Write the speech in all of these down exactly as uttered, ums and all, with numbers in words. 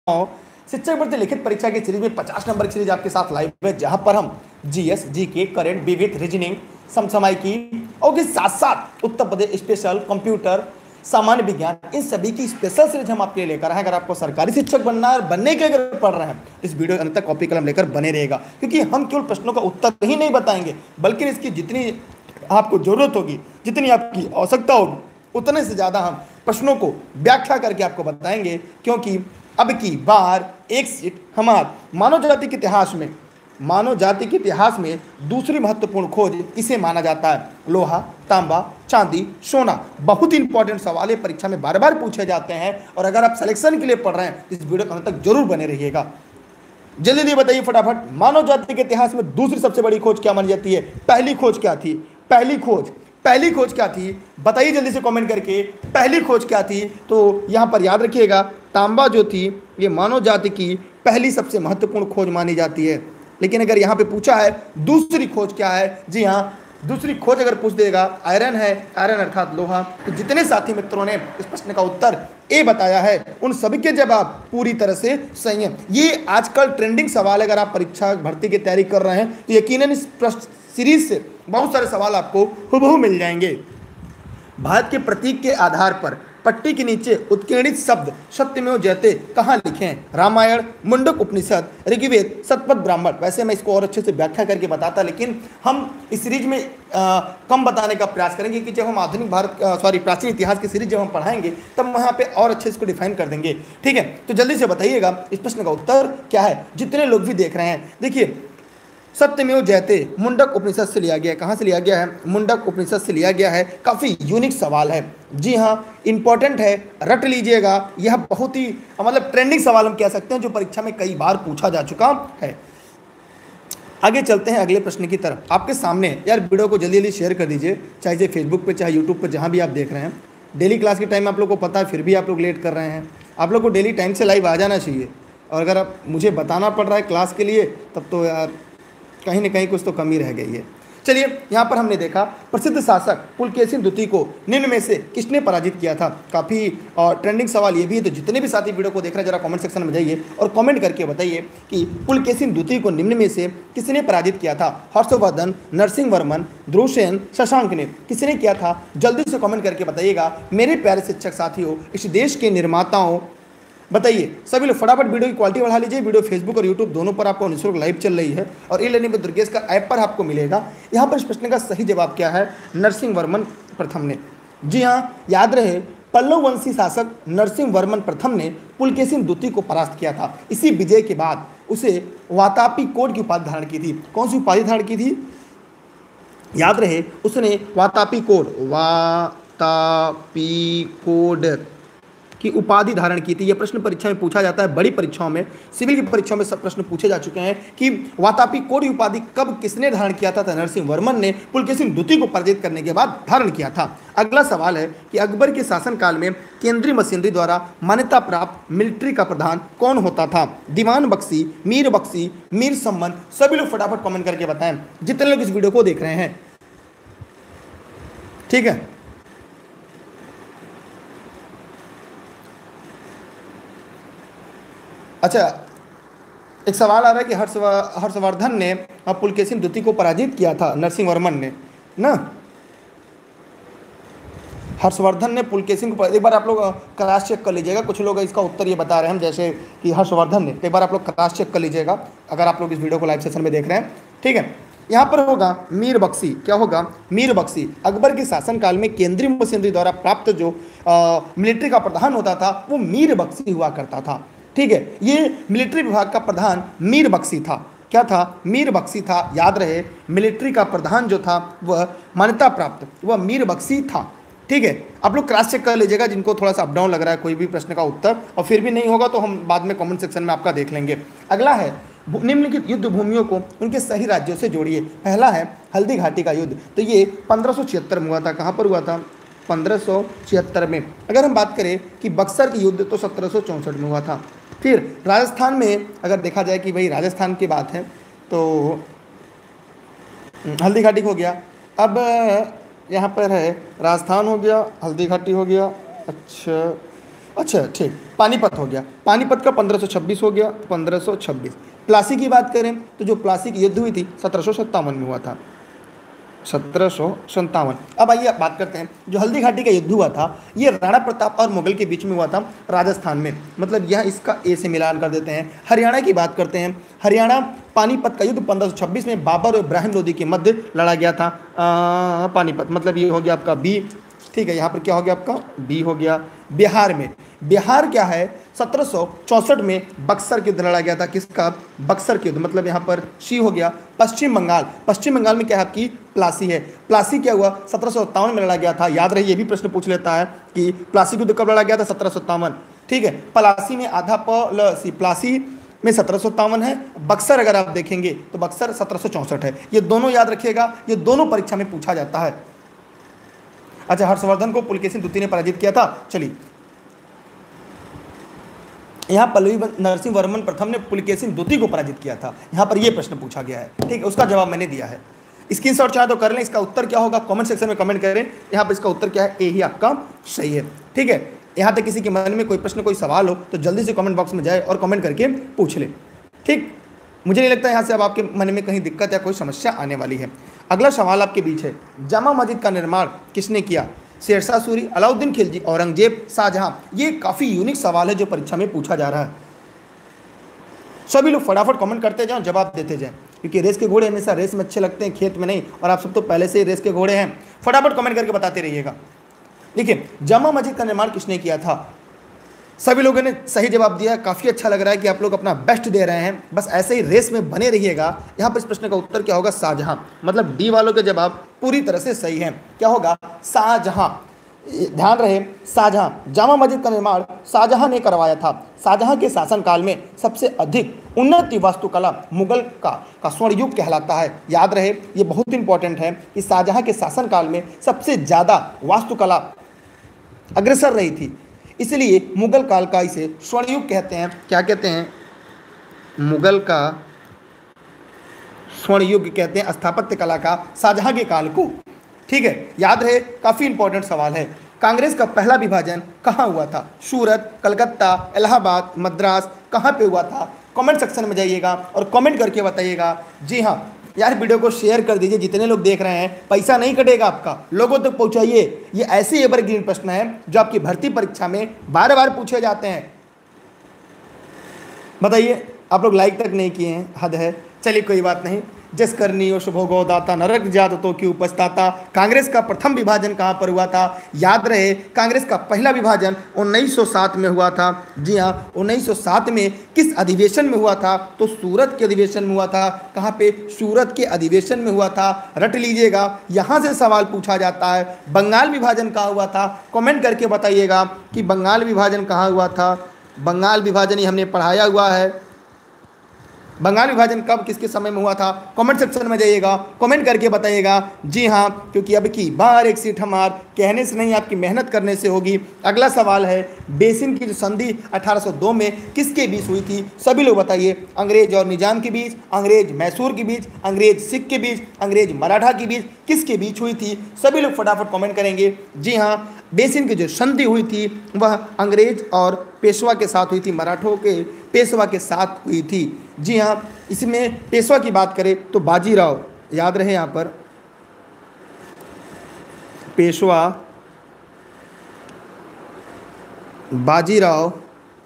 शिक्षक भर्ती लिखित परीक्षा की सीरीज में पचास नंबर की सीरीज आपके साथ लाइव है, जहां पर हम जीएस, जीके, करंट, विविध, रीजनिंग, समसामयिकी और के साथ साथ उत्तर प्रदेश स्पेशल, कंप्यूटर, सामान्य विज्ञान, इन सभी की स्पेशल सीरीज हम आपके लिए लेकर आए हैं। अगर आपको सरकारी शिक्षक बनना है और बनने के अगर पढ़ रहे हैं, इस वीडियो के अंत तक कॉपी कलम लेकर बने रहेगा, क्योंकि हम केवल प्रश्नों का उत्तर ही नहीं बताएंगे, बल्कि इसकी जितनी आपको जरूरत होगी, जितनी आपकी आवश्यकता होगी, उतने से ज्यादा हम प्रश्नों को व्याख्या करके आपको बताएंगे। क्योंकि अब की बार एक सीट हमारे मानव जाति के इतिहास में मानव जाति के इतिहास में दूसरी महत्वपूर्ण खोज इसे माना जाता है। लोहा, तांबा, चांदी, सोना, बहुत ही इंपॉर्टेंट सवाल है, परीक्षा में बार बार पूछे जाते हैं। और अगर आप सिलेक्शन के लिए पढ़ रहे हैं, इस वीडियो के अंत तक जरूर बने रहिएगा। जल्दी जल्दी बताइए फटाफट, मानव जाति के इतिहास में दूसरी सबसे बड़ी खोज क्या मानी जाती है? पहली खोज क्या थी? पहली खोज पहली खोज क्या थी? बताइए जल्दी से कमेंट करके, पहली खोज क्या थी? तो यहां पर याद रखिएगा, तांबा जो थी ये मानव जाति की पहली सबसे महत्वपूर्ण खोज मानी जाती है। लेकिन अगर यहां पे पूछा है दूसरी खोज क्या है, जी हां, दूसरी खोज अगर पूछ देगा आयरन है, आयरन अर्थात लोहा। तो जितने साथी मित्रों ने इस प्रश्न का उत्तर ए बताया है, उन सभी के जवाब पूरी तरह से सही है। ये आजकल ट्रेंडिंग सवाल है। अगर आप परीक्षा भर्ती की तैयारी कर रहे हैं तो यकीनन इस प्रश्न सीरीज से बहुत सारे सवाल आपको हुबहू मिल जाएंगे। भारत के प्रतीक के आधार पर पट्टी के नीचे उत्कीर्णित शब्द सत्यमेव जयते कहाँ लिखे हैं? रामायण, मुंडक उपनिषद, ऋग्वेद, शतपथ ब्राह्मण। वैसे मैं इसको और अच्छे से व्याख्या करके बताता, लेकिन हम इस सीरीज में आ, कम बताने का प्रयास करेंगे कि जब हम आधुनिक भारत सॉरी प्राचीन इतिहास की सीरीज जब हम पढ़ाएंगे तब वहाँ पे और अच्छे से इसको डिफाइन कर देंगे। ठीक है, तो जल्दी से बताइएगा इस प्रश्न का उत्तर क्या है, जितने लोग भी देख रहे हैं। देखिए, सत्यमेव जयते मुंडक उपनिषद से लिया गया है। कहाँ से लिया गया है? मुंडक उपनिषद से लिया गया है। काफ़ी यूनिक सवाल है, जी हाँ, इंपॉर्टेंट है, रट लीजिएगा। यह बहुत ही मतलब ट्रेंडिंग सवाल हम कह सकते हैं, जो परीक्षा में कई बार पूछा जा चुका है। आगे चलते हैं अगले प्रश्न की तरफ। आपके सामने, यार वीडियो को जल्दी जल्दी शेयर कर दीजिए, चाहे ये फेसबुक पे, चाहे यूट्यूब पे, जहाँ भी आप देख रहे हैं। डेली क्लास के टाइम आप लोग को पता है, फिर भी आप लोग लेट कर रहे हैं। आप लोग को डेली टाइम से लाइव आ जाना चाहिए, और अगर आप मुझे बताना पड़ रहा है क्लास के लिए, तब तो यार कहीं न कहीं कुछ तो कमी रह गई है। चलिए, यहाँ पर हमने देखा प्रसिद्ध शासक पुलकेशिन द्वितीय को निम्न में से किसने पराजित किया था। काफ़ी ट्रेंडिंग सवाल ये भी है, तो जितने भी साथी वीडियो को देख रहे हैं जरा कमेंट सेक्शन में जाइए और कमेंट करके बताइए कि पुलकेशिन द्वितीय को निम्न में से किसने पराजित किया था? हर्षवर्धन, नरसिंह वर्मन, ध्रुवसेन, शशांक ने, किसने किया था? जल्दी से कमेंट करके बताइएगा। मेरे प्यारे शिक्षक साथियों, इस देश के निर्माताओं, बताइए सभी लोग फटाफट वीडियो की क्वालिटी बढ़ा लीजिए। वीडियो फेसबुक और यूट्यूब दोनों पर आपको निःशुल्क लाइव चल रही है, और ई लर्निंग विद दुर्गेश का ऐप पर आपको मिलेगा। यहाँ पर इस प्रश्न का सही जवाब क्या है? नरसिंह वर्मन प्रथम ने। जी हाँ, याद रहे, पल्लव वंशी शासक नरसिंह वर्मन प्रथम ने पुलकेशिन द्वितीय को परास्त किया था। इसी विजय के बाद उसे वातापी कोड की उपाधि धारण की थी। कौन सी उपाधि धारण की थी? याद रहे, उसने वातापी कोड वातापी कोड की उपाधि धारण की थी। यह प्रश्न परीक्षा में पूछा जाता है, बड़ी परीक्षाओं में, सिविल की परीक्षाओं में सब प्रश्न पूछे जा चुके हैं कि वातापी कोड उपाधि कब किसने धारण किया था? तो नरसिंह वर्मन ने पुलकेशिन द्वितीय को पराजित करने के बाद धारण किया था। अगला सवाल है कि अकबर के शासनकाल में केंद्रीय मशीनरी द्वारा मान्यता प्राप्त मिलिट्री का प्रधान कौन होता था? दीवान बख्शी, मीर बख्शी, मीर सम्मन। सभी लोग फटाफट कॉमेंट करके बताएं, जितने लोग इस वीडियो को देख रहे हैं। ठीक है, अच्छा, एक सवाल आ रहा है कि हर्ष हर्षवर्धन ने पुलकेशिन द्वितीय को पराजित किया था, नरसिंह वर्मन ने ना। हर्षवर्धन ने पुलकेशिन को, एक बार आप लोग क्रॉस चेक कर लीजिएगा। कुछ लोग इसका उत्तर ये बता रहे हैं जैसे कि हर्षवर्धन ने, एक बार आप लोग क्रॉस चेक कर लीजिएगा अगर आप लोग इस वीडियो को लाइव सेशन में देख रहे हैं। ठीक है, यहाँ पर होगा मीर बख्शी। क्या होगा? मीर बख्शी। अकबर के शासनकाल में केंद्रीय मशीनरी द्वारा प्राप्त जो मिलिट्री का प्रधान होता था वो मीर बख्शी हुआ करता था। ठीक है, ये मिलिट्री विभाग का प्रधान मीर बख्शी था। क्या था? मीर बख्शी था। याद रहे, मिलिट्री का प्रधान जो था वह मान्यता प्राप्त, वह मीर बख्शी था। ठीक है, आप लोग क्रॉस चेक कर लीजिएगा जिनको थोड़ा सा अप डाउन लग रहा है कोई भी प्रश्न का उत्तर, और फिर भी नहीं होगा तो हम बाद में कमेंट सेक्शन में आपका देख लेंगे। अगला है, निम्नलिखित युद्ध भूमियों को उनके सही राज्यों से जोड़िए। पहला है हल्दी घाटी का युद्ध, तो ये पंद्रह सौ छिहत्तर में हुआ था। कहाँ पर हुआ था? पंद्रह सौ छिहत्तर में। अगर हम बात करें कि बक्सर की युद्ध, तो सत्रह सौ चौंसठ में हुआ था। फिर राजस्थान में अगर देखा जाए कि भाई राजस्थान की बात है तो हल्दी घाटी हो गया। अब यहाँ पर है राजस्थान हो गया, हल्दी घाटी हो गया। अच्छा, अच्छा ठीक, पानीपत हो गया, पानीपत का पंद्रह सौ छब्बीस हो गया, पंद्रह सौ छब्बीस। प्लासी की बात करें तो जो प्लासी की युद्ध हुई थी सत्रह सौ सत्तावन में हुआ था, सत्रह सौ संतावन। अब आइए बात करते हैं जो हल्दी घाटी का युद्ध हुआ था, ये राणा प्रताप और मुगल के बीच में हुआ था राजस्थान में, मतलब यह इसका ए से मिलान कर देते हैं। हरियाणा की बात करते हैं, हरियाणा पानीपत का युद्ध पंद्रह सौ छब्बीस में बाबर और इब्राहिम लोदी के मध्य लड़ा गया था। आ, पानीपत मतलब ये हो गया आपका बी, ठीक है, यहाँ पर क्या हो गया आपका बी हो गया। बिहार में, बिहार क्या है, सत्रह सौ चौंसठ में बक्सर के युद्ध लड़ा गया था, किसका, बक्सर के युद्ध, मतलब यहाँ पर शी हो गया। पश्चिम बंगाल, पश्चिम बंगाल में क्या है आपकी प्लासी है, प्लासी क्या हुआ सत्रह सौ सत्तावन में लड़ा गया था। याद रहे ये भी प्रश्न पूछ लेता है कि प्लासी युद्ध कब लड़ा गया था, सत्रह सौ सत्तावन, ठीक है। प्लासी में आधा प प्लासी में सत्रह सौ सत्तावन है, बक्सर अगर आप देखेंगे तो बक्सर सत्रह सौ चौंसठ है। ये दोनों याद रखिएगा, ये दोनों परीक्षा में पूछा जाता है। अच्छा, हर्षवर्धन को पुलकेशिन द्वितीय ने पराजित किया था। चलिए, यहां पल्लवी नरसिंह वर्मन प्रथम ने पुलकेशिन द्वितीय को पराजित किया था, यहां पर यह प्रश्न पूछा गया है, ठीक है, उसका जवाब मैंने दिया है। स्क्रीनशॉट चाहे तो कर लें, इसका उत्तर क्या होगा कमेंट सेक्शन में कमेंट करें। यहां पर इसका उत्तर क्या है, ए ही आपका सही है, ठीक है। यहां तक किसी के मन में कोई प्रश्न कोई सवाल हो तो जल्दी से कमेंट बॉक्स में जाए और कमेंट करके पूछ ले, ठीक। मुझे नहीं लगता यहाँ से अब आपके मन में कहीं दिक्कत या कोई समस्या आने वाली है। अगला सवाल आपके बीच है, जामा मस्जिद का निर्माण किसने किया, शेरशाह सूरी, अलाउद्दीन खिलजी, औरंगजेब, शाहजहां। ये काफी यूनिक सवाल है जो परीक्षा में पूछा जा रहा है। सभी लोग फटाफट कमेंट करते जाओ, जवाब देते जाएं, क्योंकि रेस के घोड़े हमेशा रेस में अच्छे लगते हैं, खेत में नहीं, और आप सब तो पहले से ही रेस के घोड़े हैं। फटाफट कमेंट करके बताते रहिएगा। देखिए, जामा मस्जिद का निर्माण किसने किया था, सभी लोगों ने सही जवाब दिया। काफ़ी अच्छा लग रहा है कि आप लोग अपना बेस्ट दे रहे हैं, बस ऐसे ही रेस में बने रहिएगा। यहाँ पर इस प्रश्न का उत्तर क्या होगा, शाहजहां, मतलब डी वालों के जवाब पूरी तरह से सही हैं। क्या होगा, शाहजहां। ध्यान रहे, शाहजहां, जामा मस्जिद का निर्माण शाहजहां ने करवाया था। शाहजहां के शासनकाल में सबसे अधिक उन्नत वास्तुकला मुगल का का स्वर्ण युग कहलाता है। याद रहे, ये बहुत इंपॉर्टेंट है कि शाहजहां के शासनकाल में सबसे ज़्यादा वास्तुकला अग्रसर रही थी, इसलिए मुगल काल का इसे स्वर्ण युग कहते हैं। क्या कहते हैं, मुगल का स्वर्ण युग कहते हैं स्थापत्य कला का शाहजहां के काल को, ठीक है। याद रहे, काफी इंपॉर्टेंट सवाल है। कांग्रेस का पहला विभाजन कहाँ हुआ था, सूरत, कलकत्ता, इलाहाबाद, मद्रास, कहाँ पे हुआ था, कमेंट सेक्शन में जाइएगा और कमेंट करके बताइएगा। जी हाँ यार, वीडियो को शेयर कर दीजिए, जितने लोग देख रहे हैं, पैसा नहीं कटेगा आपका, लोगों तक पहुंचाइए। ये ऐसे एवरग्रीन प्रश्न है जो आपकी भर्ती परीक्षा में बार बार पूछे जाते हैं। बताइए, आप लोग लाइक तक नहीं किए हैं, हद है। चलिए कोई बात नहीं। जस करनी शुभो गोदाता नरक जात तो क्यों पछताता। कांग्रेस का प्रथम विभाजन कहाँ पर हुआ था, याद रहे, कांग्रेस का पहला विभाजन उन्नीस सौ सात में हुआ था। जी हाँ, उन्नीस सौ सात में किस अधिवेशन में हुआ था, तो सूरत के अधिवेशन में हुआ था। कहाँ पे, सूरत के अधिवेशन में हुआ था, रट लीजिएगा, यहाँ से सवाल पूछा जाता है। बंगाल विभाजन कहाँ हुआ था, कमेंट करके बताइएगा कि बंगाल विभाजन कहाँ हुआ था। बंगाल विभाजन ही हमने पढ़ाया हुआ है। बंगाल विभाजन कब किसके समय में हुआ था, कमेंट सेक्शन में जाइएगा, कमेंट करके बताइएगा। जी हाँ, क्योंकि अब की बार एक सीट हमार कहने से नहीं, आपकी मेहनत करने से होगी। अगला सवाल है, बेसिन की जो संधि अठारह सौ दो में किसके बीच हुई थी, सभी लोग बताइए। अंग्रेज और निजाम के बीच, अंग्रेज मैसूर के बीच, अंग्रेज सिख के बीच, अंग्रेज मराठा के बीच, किसके बीच हुई थी, सभी लोग फटाफट कमेंट करेंगे। जी हाँ, बेसिन की जो संधि हुई थी वह अंग्रेज और पेशवा के साथ हुई थी, मराठों के पेशवा के साथ हुई थी। जी हाँ, इसमें पेशवा की बात करें तो बाजीराव, याद रहे यहाँ पर पेशवा बाजीराव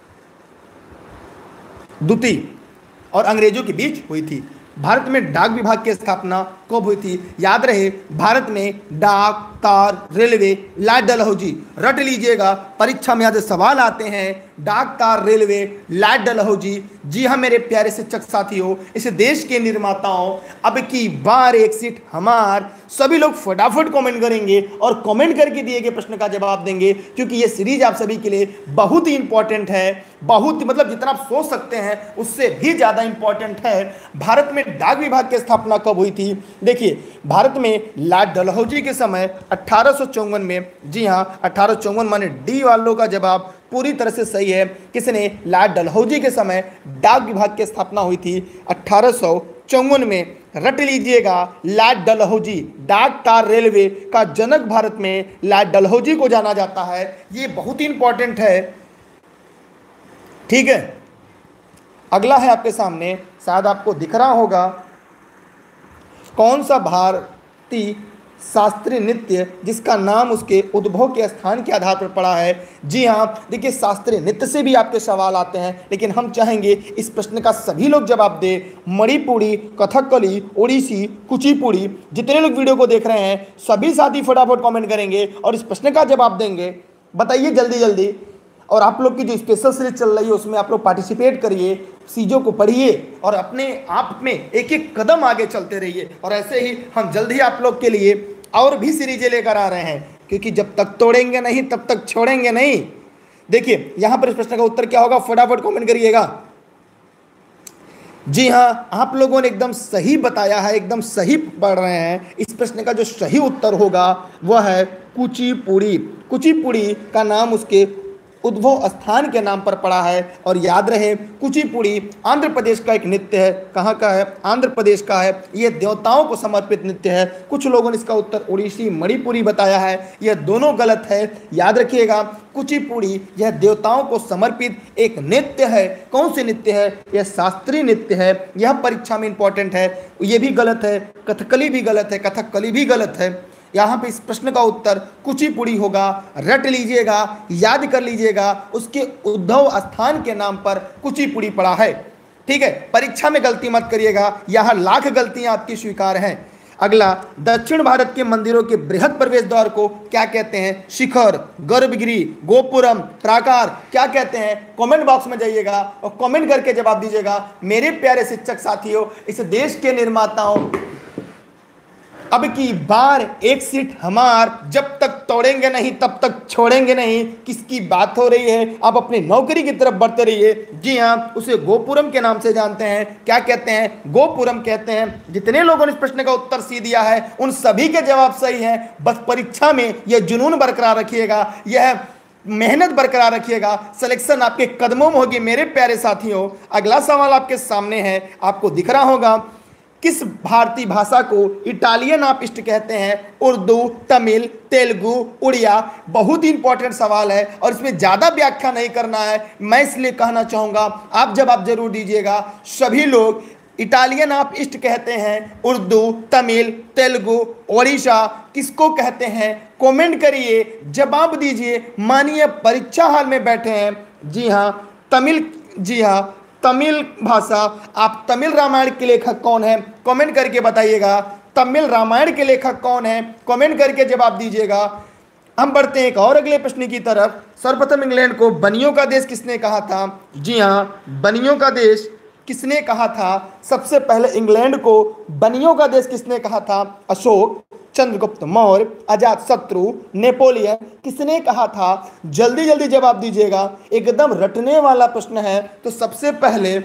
द्वितीय और अंग्रेजों के बीच हुई थी। भारत में डाक विभाग की स्थापना कब हुई थी, याद रहे, भारत में डाक, तार, रेलवे, लाइट डलहौजी, रट लीजिएगा, परीक्षा में आज सवाल आते हैं। डाक, तार, रेलवे, लाइट डलहौजी। जी हाँ मेरे प्यारे शिक्षक साथियों, इस देश के निर्माताओं, अब की बार एक सीट हमार। सभी लोग फटाफट कमेंट करेंगे और कमेंट करके दिए गए प्रश्न का जवाब देंगे, क्योंकि ये सीरीज आप सभी के लिए बहुत ही इंपॉर्टेंट है। बहुत मतलब जितना आप सोच सकते हैं उससे भी ज्यादा इंपॉर्टेंट है। भारत में डाक विभाग की स्थापना कब हुई थी, देखिए, भारत में लाइट डलहौजी के समय अठारह सौ चौवन में। जी हाँ, अठारह सौ चौवन माने डी वालों का जवाब पूरी तरह से सही है। किसने, लाइट डलहौजी के समय डाक विभाग की स्थापना हुई थी अठारह सौ चौवन में। रट लीजिएगा, लाइट डलहौजी, डाक, तार, रेलवे का जनक भारत में लाइट डलहौजी को जाना जाता है। ये बहुत ही इंपॉर्टेंट है। ठीक है, अगला है आपके सामने, शायद आपको दिख रहा होगा, कौन सा भारतीय शास्त्रीय नृत्य जिसका नाम उसके उद्भव के स्थान के आधार पर पड़ा है। जी हाँ, देखिए शास्त्रीय नृत्य से भी आपके सवाल आते हैं, लेकिन हम चाहेंगे इस प्रश्न का सभी लोग जवाब दें। मणिपुरी, कथकली, ओडिसी, कुचिपुड़ी, जितने लोग वीडियो को देख रहे हैं सभी साथी फटाफट कमेंट करेंगे और इस प्रश्न का जवाब देंगे। बताइए जल्दी जल्दी। और आप लोग की जो स्पेशल सीरीज चल रही है उसमें आप लोग पार्टिसिपेट करिए, चीज़ों को पढ़िए और अपने आप में एक एक कदम आगे चलते रहिए। और ऐसे ही हम जल्द ही आप लोग के लिए और भी सीरीजें लेकर आ रहे हैं, क्योंकि जब तक तोड़ेंगे नहीं तब तक छोड़ेंगे नहीं। देखिए यहां पर इस प्रश्न का उत्तर क्या होगा, फटाफट कमेंट करिएगा। जी हाँ, आप लोगों ने एकदम सही बताया है, एकदम सही पढ़ रहे हैं। इस प्रश्न का जो सही उत्तर होगा वह है कुचिपुड़ी। कुचिपुड़ी का नाम उसके उद्भव स्थान के नाम पर पड़ा है। और याद रहे, कुचिपुड़ी आंध्र प्रदेश का एक नृत्य है। कहाँ का है? आंध्र प्रदेश का है। यह देवताओं को समर्पित नृत्य है। कुछ लोगों ने इसका उत्तर ओडिसी, मणिपुरी बताया है, यह दोनों गलत है। याद रखिएगा, कुचिपुड़ी यह देवताओं को समर्पित एक नृत्य है। कौन से नृत्य है? यह शास्त्रीय नृत्य है। यह परीक्षा में इंपॉर्टेंट है। यह भी गलत है। कथकली भी गलत है। कथकली भी गलत है। यहाँ पे इस प्रश्न का उत्तर कुचिपुड़ी होगा। रट लीजिएगा, याद कर लीजिएगा, उसके उद्भव स्थान के नाम पर कुचिपुड़ी पड़ा है। ठीक है, परीक्षा में गलती मत करिएगा, यहाँ लाख गलतियां आपकी स्वीकार हैं। अगला, दक्षिण भारत के मंदिरों के बृहद प्रवेश द्वार को क्या कहते हैं? शिखर, गर्भगृह, गोपुरम, प्राकार, क्या कहते हैं? कमेंट बॉक्स में जाइएगा और कमेंट करके जवाब दीजिएगा। मेरे प्यारे शिक्षक साथियों, इस देश के निर्माताओं, अब की बार एक सीट हमार, जब तक तोड़ेंगे नहीं तब तक छोड़ेंगे नहीं। किसकी बात हो रही है? आप अपनी नौकरी की तरफ बढ़ते रहिए। जी हाँ, उसे गोपुरम के नाम से जानते हैं। क्या कहते हैं? गोपुरम कहते हैं। जितने लोगों ने इस प्रश्न का उत्तर सी दिया है उन सभी के जवाब सही हैं। बस परीक्षा में यह जुनून बरकरार रखिएगा, यह मेहनत बरकरार रखिएगा, सिलेक्शन आपके कदमों में होगी मेरे प्यारे साथियों। अगला सवाल आपके सामने है, आपको दिख रहा होगा, किस भारतीय भाषा को इटालियन आप इष्ट कहते हैं? उर्दू, तमिल, तेलुगु, उड़िया। बहुत ही इंपॉर्टेंट सवाल है और इसमें ज़्यादा व्याख्या नहीं करना है। मैं इसलिए कहना चाहूँगा आप जवाब जरूर दीजिएगा। सभी लोग इटालियन आप इष्ट कहते हैं, उर्दू, तमिल, तेलुगु, ओडिशा, किसको कहते हैं? कमेंट करिए, जवाब दीजिए। मानिए परीक्षा हाल में बैठे हैं। जी हाँ, तमिल, जी हाँ तमिल भाषा। आप तमिल रामायण के लेखक कौन है? कमेंट करके बताइएगा। तमिल रामायण के लेखक कौन है? कमेंट करके जवाब दीजिएगा। हम बढ़ते हैं एक और अगले प्रश्न की तरफ। सर्वप्रथम इंग्लैंड को बनियों का देश किसने कहा था? जी हाँ, बनियों का देश किसने कहा था? सबसे पहले इंग्लैंड को बनियों का देश किसने कहा था? अशोक, चंद्रगुप्त मौर्य, अजातशत्रु, नेपोलियन, किसने कहा था? जल्दी जल्दी जवाब दीजिएगा, एकदम रटने वाला प्रश्न है। तो सबसे पहले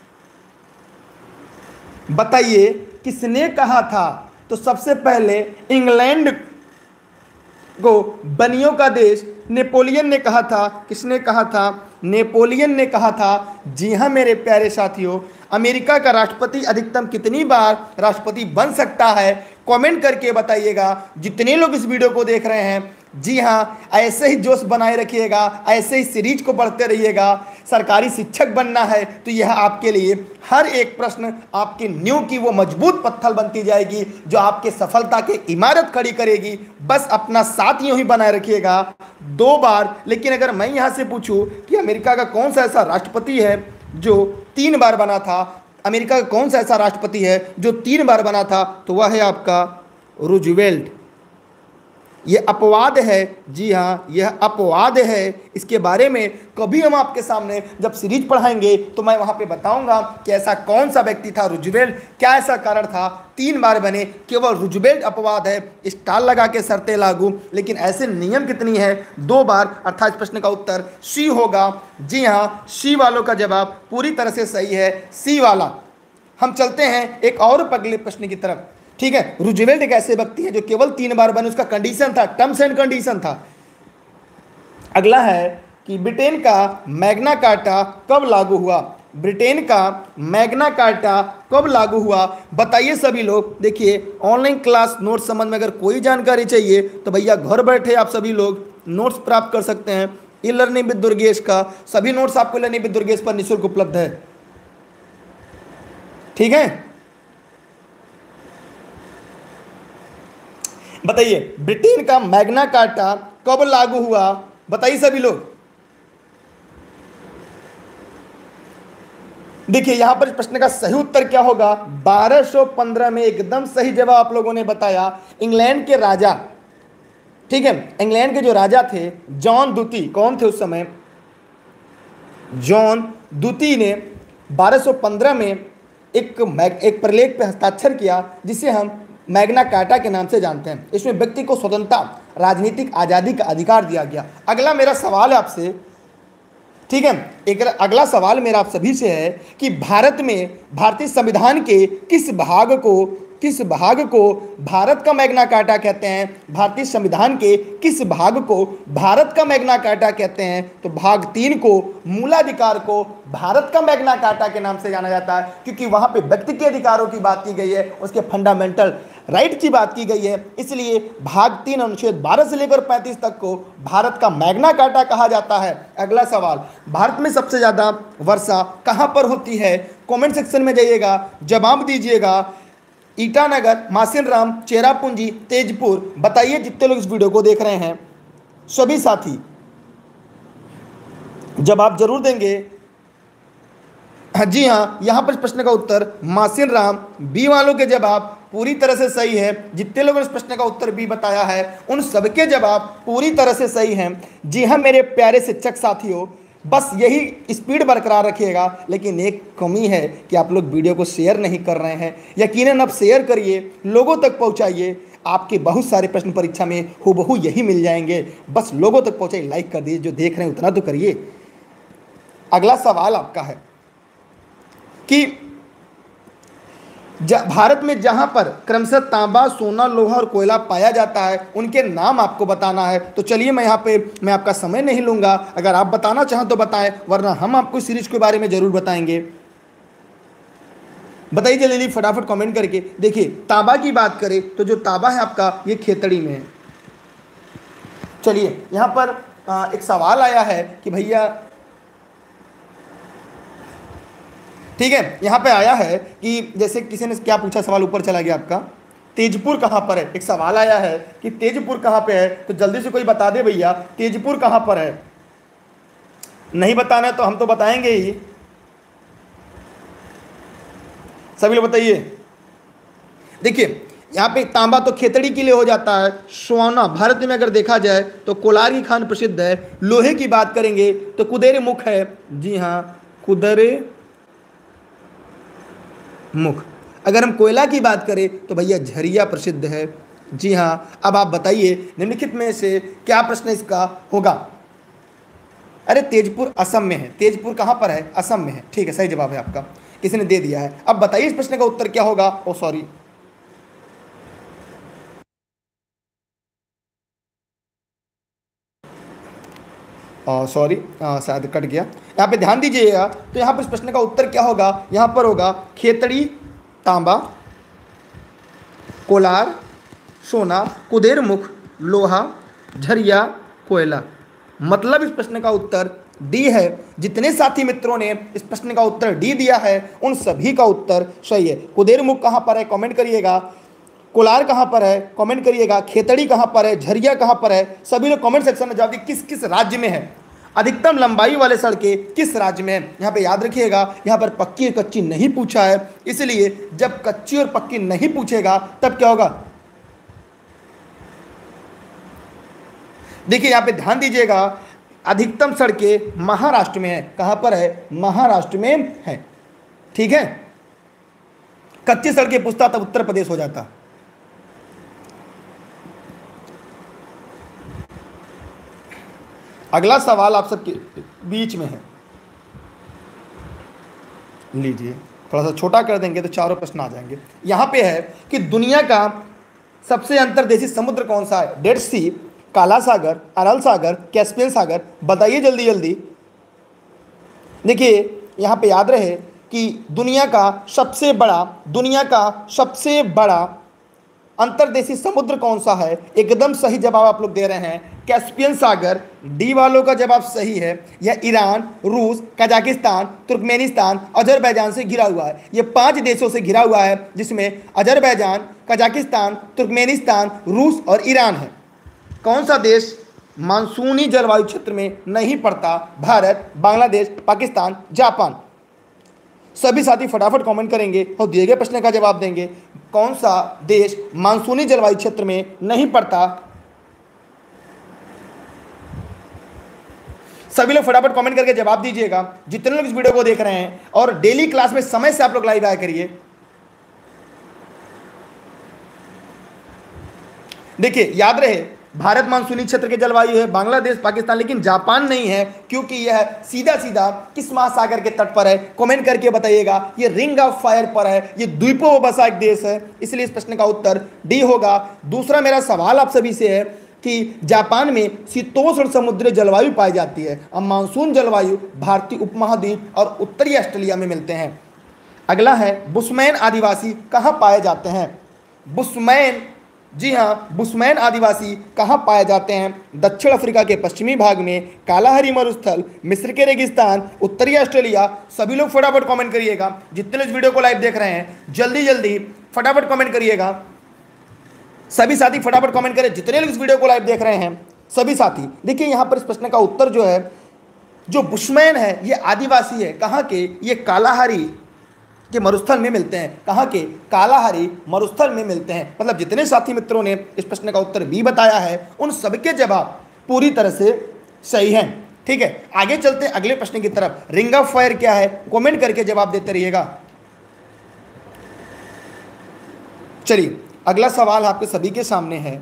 बताइए किसने कहा था? तो सबसे पहले इंग्लैंड को बनियों का देश नेपोलियन ने कहा था। किसने कहा था? नेपोलियन ने कहा था। जी हाँ मेरे प्यारे साथियों, अमेरिका का राष्ट्रपति अधिकतम कितनी बार राष्ट्रपति बन सकता है? कमेंट करके बताइएगा। जितने लोग इस वीडियो को देख रहे हैं, जी हाँ, ऐसे ही जोश बनाए रखिएगा, ऐसे ही सीरीज को पढ़ते रहिएगा। सरकारी शिक्षक बनना है तो यह आपके लिए हर एक प्रश्न आपकी नींव की वो मजबूत पत्थर बनती जाएगी जो आपके सफलता की इमारत खड़ी करेगी। बस अपना साथ यूं ही बनाए रखिएगा दो बार। लेकिन अगर मैं यहाँ से पूछूं कि अमेरिका का कौन सा ऐसा राष्ट्रपति है जो तीन बार बना था, अमेरिका का कौन सा ऐसा राष्ट्रपति है जो तीन बार बना था, तो वह है आपका रूजवेल्ट। यह अपवाद है। जी हाँ, यह अपवाद है। इसके बारे में कभी हम आपके सामने जब सीरीज पढ़ाएंगे तो मैं वहां पे बताऊंगा कि ऐसा कौन सा व्यक्ति था रूजवेल्ट, क्या ऐसा कारण था तीन बार बने। केवल रूजवेल्ट अपवाद है, स्टार लगा के शर्तें लागू। लेकिन ऐसे नियम कितनी है? दो बार। अर्थात इस प्रश्न का उत्तर सी होगा। जी हाँ, सी वालों का जवाब पूरी तरह से सही है, सी वाला। हम चलते हैं एक और अगले प्रश्न की तरफ। ठीक है, रूजवेल्ट एक ऐसे व्यक्ति है जो केवल तीन बार बने, उसका कंडीशन था, टर्म्स एंड कंडीशन था। अगला है कि ब्रिटेन का मैग्ना कार्टा कब लागू हुआ? ब्रिटेन का मैग्ना कार्टा कब लागू हुआ? बताइए सभी लोग। देखिए, ऑनलाइन क्लास नोट्स संबंध में अगर कोई जानकारी चाहिए तो भैया घर बैठे आप सभी लोग नोट्स प्राप्त कर सकते हैं। ये लर्निंग विद दुर्गेश का सभी नोट्स आपको लर्निंग विद दुर्गेश पर निःशुल्क उपलब्ध है। ठीक है, बताइए ब्रिटेन का मैग्ना कार्टा कब लागू हुआ, बताइए सभी लोग। देखिए यहां पर इस प्रश्न का सही उत्तर क्या होगा, बारह सौ पंद्रह में। एकदम सही जवाब आप लोगों ने बताया। इंग्लैंड के राजा, ठीक है, इंग्लैंड के जो राजा थे जॉन द्वितीय, कौन थे उस समय, जॉन द्वितीय ने बारह सौ पंद्रह में एक एक प्रलेख पे हस्ताक्षर किया जिसे हम मैग्ना कार्टा के नाम से जानते हैं। इसमें व्यक्ति को स्वतंत्रता, राजनीतिक आजादी का अधिकार दिया गया। अगला मेरा सवाल है आपसे, ठीक है, एक अगला सवाल मेरा आप सभी से है कि भारत में भारतीय संविधान के किस भाग को किस भाग को भारत का मैग्ना कार्टा कहते हैं, भारतीय संविधान के किस भाग को भारत का मैग्ना कार्टा कहते हैं। तो भाग तीन को, मूलाधिकार को भारत का मैग्ना कार्टा के नाम से जाना जाता है, क्योंकि वहां पे व्यक्ति के अधिकारों की बात की गई है, उसके फंडामेंटल राइट की बात की गई है। इसलिए भाग तीन अनुच्छेद बारह से लेकर पैंतीस तक को भारत का मैग्ना कार्टा कहा जाता है। अगला सवाल, भारत में सबसे ज्यादा वर्षा कहां पर होती है, कमेंट सेक्शन में जाइएगा, जवाब दीजिएगा। ईटानगर, मासिनराम, चेरापूंजी, तेजपुर, बताइए जितने लोग इस वीडियो को देख रहे हैं सभी साथी जवाब जरूर देंगे। जी हाँ, यहां पर प्रश्न का उत्तर मासिनराम, बी वालों के जवाब पूरी तरह से सही है। जितने लोगों ने इस प्रश्न का उत्तर बी बताया है उन सबके जवाब पूरी तरह से सही हैं। जी हाँ मेरे प्यारे शिक्षक साथियों, बस यही स्पीड बरकरार रखिएगा। लेकिन एक कमी है कि आप लोग वीडियो को शेयर नहीं कर रहे हैं। यकीनन आप शेयर करिए, लोगों तक पहुंचाइए। आपके बहुत सारे प्रश्न परीक्षा में हूबहू यही मिल जाएंगे, बस लोगों तक पहुंचाइए। लाइक कर दीजिए, जो देख रहे हैं उतना तो करिए। अगला सवाल आपका है कि भारत में जहां पर क्रमशः तांबा, सोना, लोहा और कोयला पाया जाता है उनके नाम आपको बताना है। तो चलिए मैं यहाँ पे मैं आपका समय नहीं लूंगा, अगर आप बताना चाहें तो बताएं, वरना हम आपको सीरीज के बारे में जरूर बताएंगे। बताइए जल्दी फटाफट कमेंट करके। देखिए तांबा की बात करें तो जो तांबा है आपका ये खेतड़ी में है। चलिए यहाँ पर एक सवाल आया है कि भैया, ठीक है, यहाँ पे आया है कि जैसे किसी ने क्या पूछा, सवाल ऊपर चला गया आपका, तेजपुर कहाँ पर है। एक सवाल आया है कि तेजपुर कहाँ पे है, तो जल्दी से कोई बता दे भैया तेजपुर कहाँ पर है। नहीं बताना है तो हम तो बताएंगे ही, सभी लोग बताइए। देखिए यहाँ पे तांबा तो खेतड़ी के लिए हो जाता है। सोना भारत में अगर देखा जाए तो कोलार की खान प्रसिद्ध है। लोहे की बात करेंगे तो कुदेरे मुख है। जी हाँ, कुदेरे मुख। अगर हम कोयला की बात करें तो भैया झरिया प्रसिद्ध है। जी हाँ, अब आप बताइए निम्नलिखित में से क्या प्रश्न इसका होगा। अरे तेजपुर असम में है। तेजपुर कहाँ पर है, असम में है। ठीक है, सही जवाब है आपका, किसी ने दे दिया है। अब बताइए इस प्रश्न का उत्तर क्या होगा। ओ सॉरी, सॉरी शायद कट गया। यहाँ पे ध्यान दीजिएगा, तो यहाँ पर इस प्रश्न का उत्तर क्या होगा, यहाँ पर होगा खेतड़ी, तांबा, कोलार, सोना, कुदेर मुख, लोहा, झरिया, कोयला। मतलब इस प्रश्न का उत्तर डी है। जितने साथी मित्रों ने इस प्रश्न का उत्तर डी दिया है उन सभी का उत्तर सही है। कुदेर मुख कहाँ पर है कमेंट करिएगा, कोलार कहाँ पर है कमेंट करिएगा, खेतड़ी कहाँ पर है, झरिया कहाँ पर है। सभी लोग कमेंट सेक्शन में जवाब दिए किस किस राज्य में है, अधिकतम लंबाई वाले सड़कें किस राज्य में है। यहाँ पे याद रखिएगा, यहाँ पर पक्की और कच्ची नहीं पूछा है, इसलिए जब कच्ची और पक्की नहीं पूछेगा तब क्या होगा। देखिए यहाँ पे ध्यान दीजिएगा, अधिकतम सड़कें महाराष्ट्र में है। कहाँ पर है, महाराष्ट्र में है। ठीक है, कच्ची सड़कें पूछता तब उत्तर प्रदेश हो जाता। अगला सवाल आप सबके बीच में है, लीजिए, थोड़ा सा छोटा कर देंगे तो चारों प्रश्न आ जाएंगे। यहां पे है कि दुनिया का सबसे अंतर्देशीय समुद्र कौन सा है। डेड सी, काला सागर, अरल सागर, कैस्पियन सागर। बताइए जल्दी जल्दी। देखिए यहां पे याद रहे कि दुनिया का सबसे बड़ा दुनिया का सबसे बड़ा अंतर्देशीय समुद्र कौन सा है? एकदम सही जवाब आप लोग दे रहे हैं, कैस्पियन सागर। डी वालों का जवाब सही है। यह ईरान, रूस, कजाकिस्तान, तुर्कमेनिस्तान, अजरबैजान से घिरा हुआ है। यह पांच देशों से घिरा हुआ है, जिसमें अजरबैजान, कजाकिस्तान, तुर्कमेनिस्तान, रूस और ईरान है। कौन सा देश मानसूनी जलवायु क्षेत्र में नहीं पड़ता? भारत, बांग्लादेश, पाकिस्तान, जापान। सभी साथी फटाफट कमेंट करेंगे और दिए गए प्रश्न का जवाब देंगे। कौन सा देश मानसूनी जलवायु क्षेत्र में नहीं पड़ता? सभी लोग फटाफट कमेंट करके जवाब दीजिएगा, जितने लोग इस वीडियो को देख रहे हैं। और डेली क्लास में समय से आप लोग लाइव आया करिए। देखिए, याद रहे, भारत मानसूनी क्षेत्र के जलवायु है, बांग्लादेश, पाकिस्तान, लेकिन जापान नहीं है, क्योंकि यह सीधा सीधा किस महासागर के तट पर है? कमेंट करके बताइएगा। यह रिंग ऑफ फायर पर है, यह द्वीपों में बसा एक देश है, इसलिए इस प्रश्न का उत्तर डी होगा। दूसरा मेरा सवाल आप सभी से है कि जापान में शीतोष्ण समुद्री जलवायु पाई जाती है, और मानसून जलवायु भारतीय उपमहाद्वीप और उत्तरी ऑस्ट्रेलिया में मिलते हैं। अगला है, बुशमैन आदिवासी कहाँ पाए जाते हैं? बुशमैन, जी हाँ, बुशमैन आदिवासी कहाँ पाए जाते हैं? दक्षिण अफ्रीका के पश्चिमी भाग में, कालाहारी मरुस्थल, मिस्र के रेगिस्तान, उत्तरी ऑस्ट्रेलिया। सभी लोग फटाफट कमेंट करिएगा, जितने इस वीडियो को लाइव देख रहे हैं जल्दी जल्दी फटाफट कमेंट करिएगा। सभी साथी फटाफट कमेंट करें, जितने लोग इस वीडियो को लाइव देख रहे हैं सभी साथी। देखिए यहाँ पर इस प्रश्न का उत्तर जो है, जो बुशमैन है ये आदिवासी है, कहाँ के? ये कालाहारी के मरुस्थल में मिलते हैं। कहाँ के? कालाहारी मरुस्थल में मिलते हैं। मतलब जितने साथी मित्रों ने इस प्रश्न का उत्तर बी बताया है, उन सबके जवाब पूरी तरह से सही हैं। ठीक है, आगे चलते हैं अगले प्रश्न की तरफ। रिंग ऑफ फायर क्या है? कमेंट करके जवाब देते रहिएगा। चलिए, अगला सवाल आपके सभी के सामने है,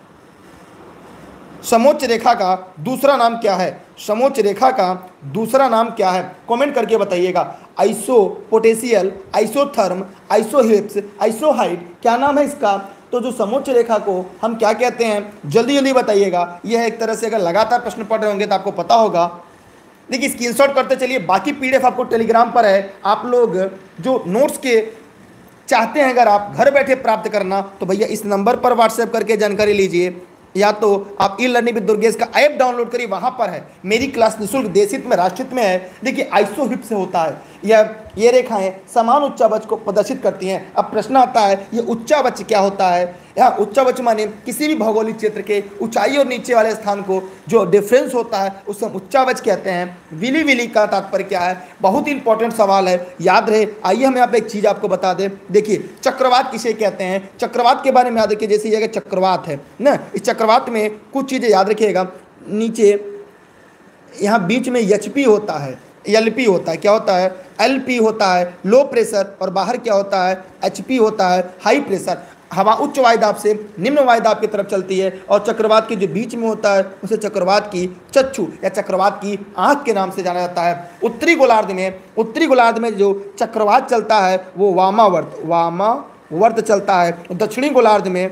समोच्च रेखा का दूसरा नाम क्या है? समोच्च रेखा का दूसरा नाम क्या है? कमेंट करके बताइएगा। आइसोपोटेशियल, आइसोथर्म, आइसोहिप्स, आइसोहाइट, क्या नाम है इसका? तो जो समोच्च रेखा को हम क्या कहते हैं, जल्दी जल्दी बताइएगा। यह एक तरह से अगर लगातार प्रश्न पढ़ रहे होंगे तो आपको पता होगा। देखिए, स्क्रीनशॉट करते चलिए। बाकी पीडीएफ आपको टेलीग्राम पर है। आप लोग जो नोट्स के चाहते हैं अगर आप घर बैठे प्राप्त करना, तो भैया इस नंबर पर व्हाट्सएप करके जानकारी लीजिए, या तो आप ई लर्निंग विद दुर्गेश का ऐप डाउनलोड करिए, वहां पर है मेरी क्लास निःशुल्क देशित में राष्ट्रित में है। देखिए, आइसोहिप से होता है, यह ये रेखाएं समान उच्चावच को प्रदर्शित करती हैं। अब प्रश्न आता है, ये उच्चावच क्या होता है? यहाँ उच्चावच माने किसी भी भौगोलिक क्षेत्र के ऊंचाई और नीचे वाले स्थान को जो डिफरेंस होता है उसे हम उच्चावच कहते हैं। विली विली का तात्पर्य क्या है? बहुत ही इंपॉर्टेंट सवाल है, याद रहे। आइए हम यहाँ पे एक चीज़ आपको बता दें। देखिए, चक्रवात किसे कहते हैं? चक्रवात के बारे में याद रखिए। जैसे ये चक्रवात है ना, इस चक्रवात में कुछ चीज़ें याद रखिएगा। नीचे यहाँ बीच में एच पी होता है, एल पी होता है, क्या होता है? एल पी होता है, लो प्रेशर, और बाहर क्या होता है? एच पी होता है, हाई प्रेशर। हवा उच्च वायुदाब से निम्न वायुदाब की तरफ चलती है, और चक्रवात के जो बीच में होता है उसे चक्रवात की चक्षु या चक्रवात की आंख के नाम से जाना जाता है। उत्तरी गोलार्ध में उत्तरी गोलार्ध में जो चक्रवात चलता है वो वामावर्त वामावर्त चलता है। दक्षिणी गोलार्ध में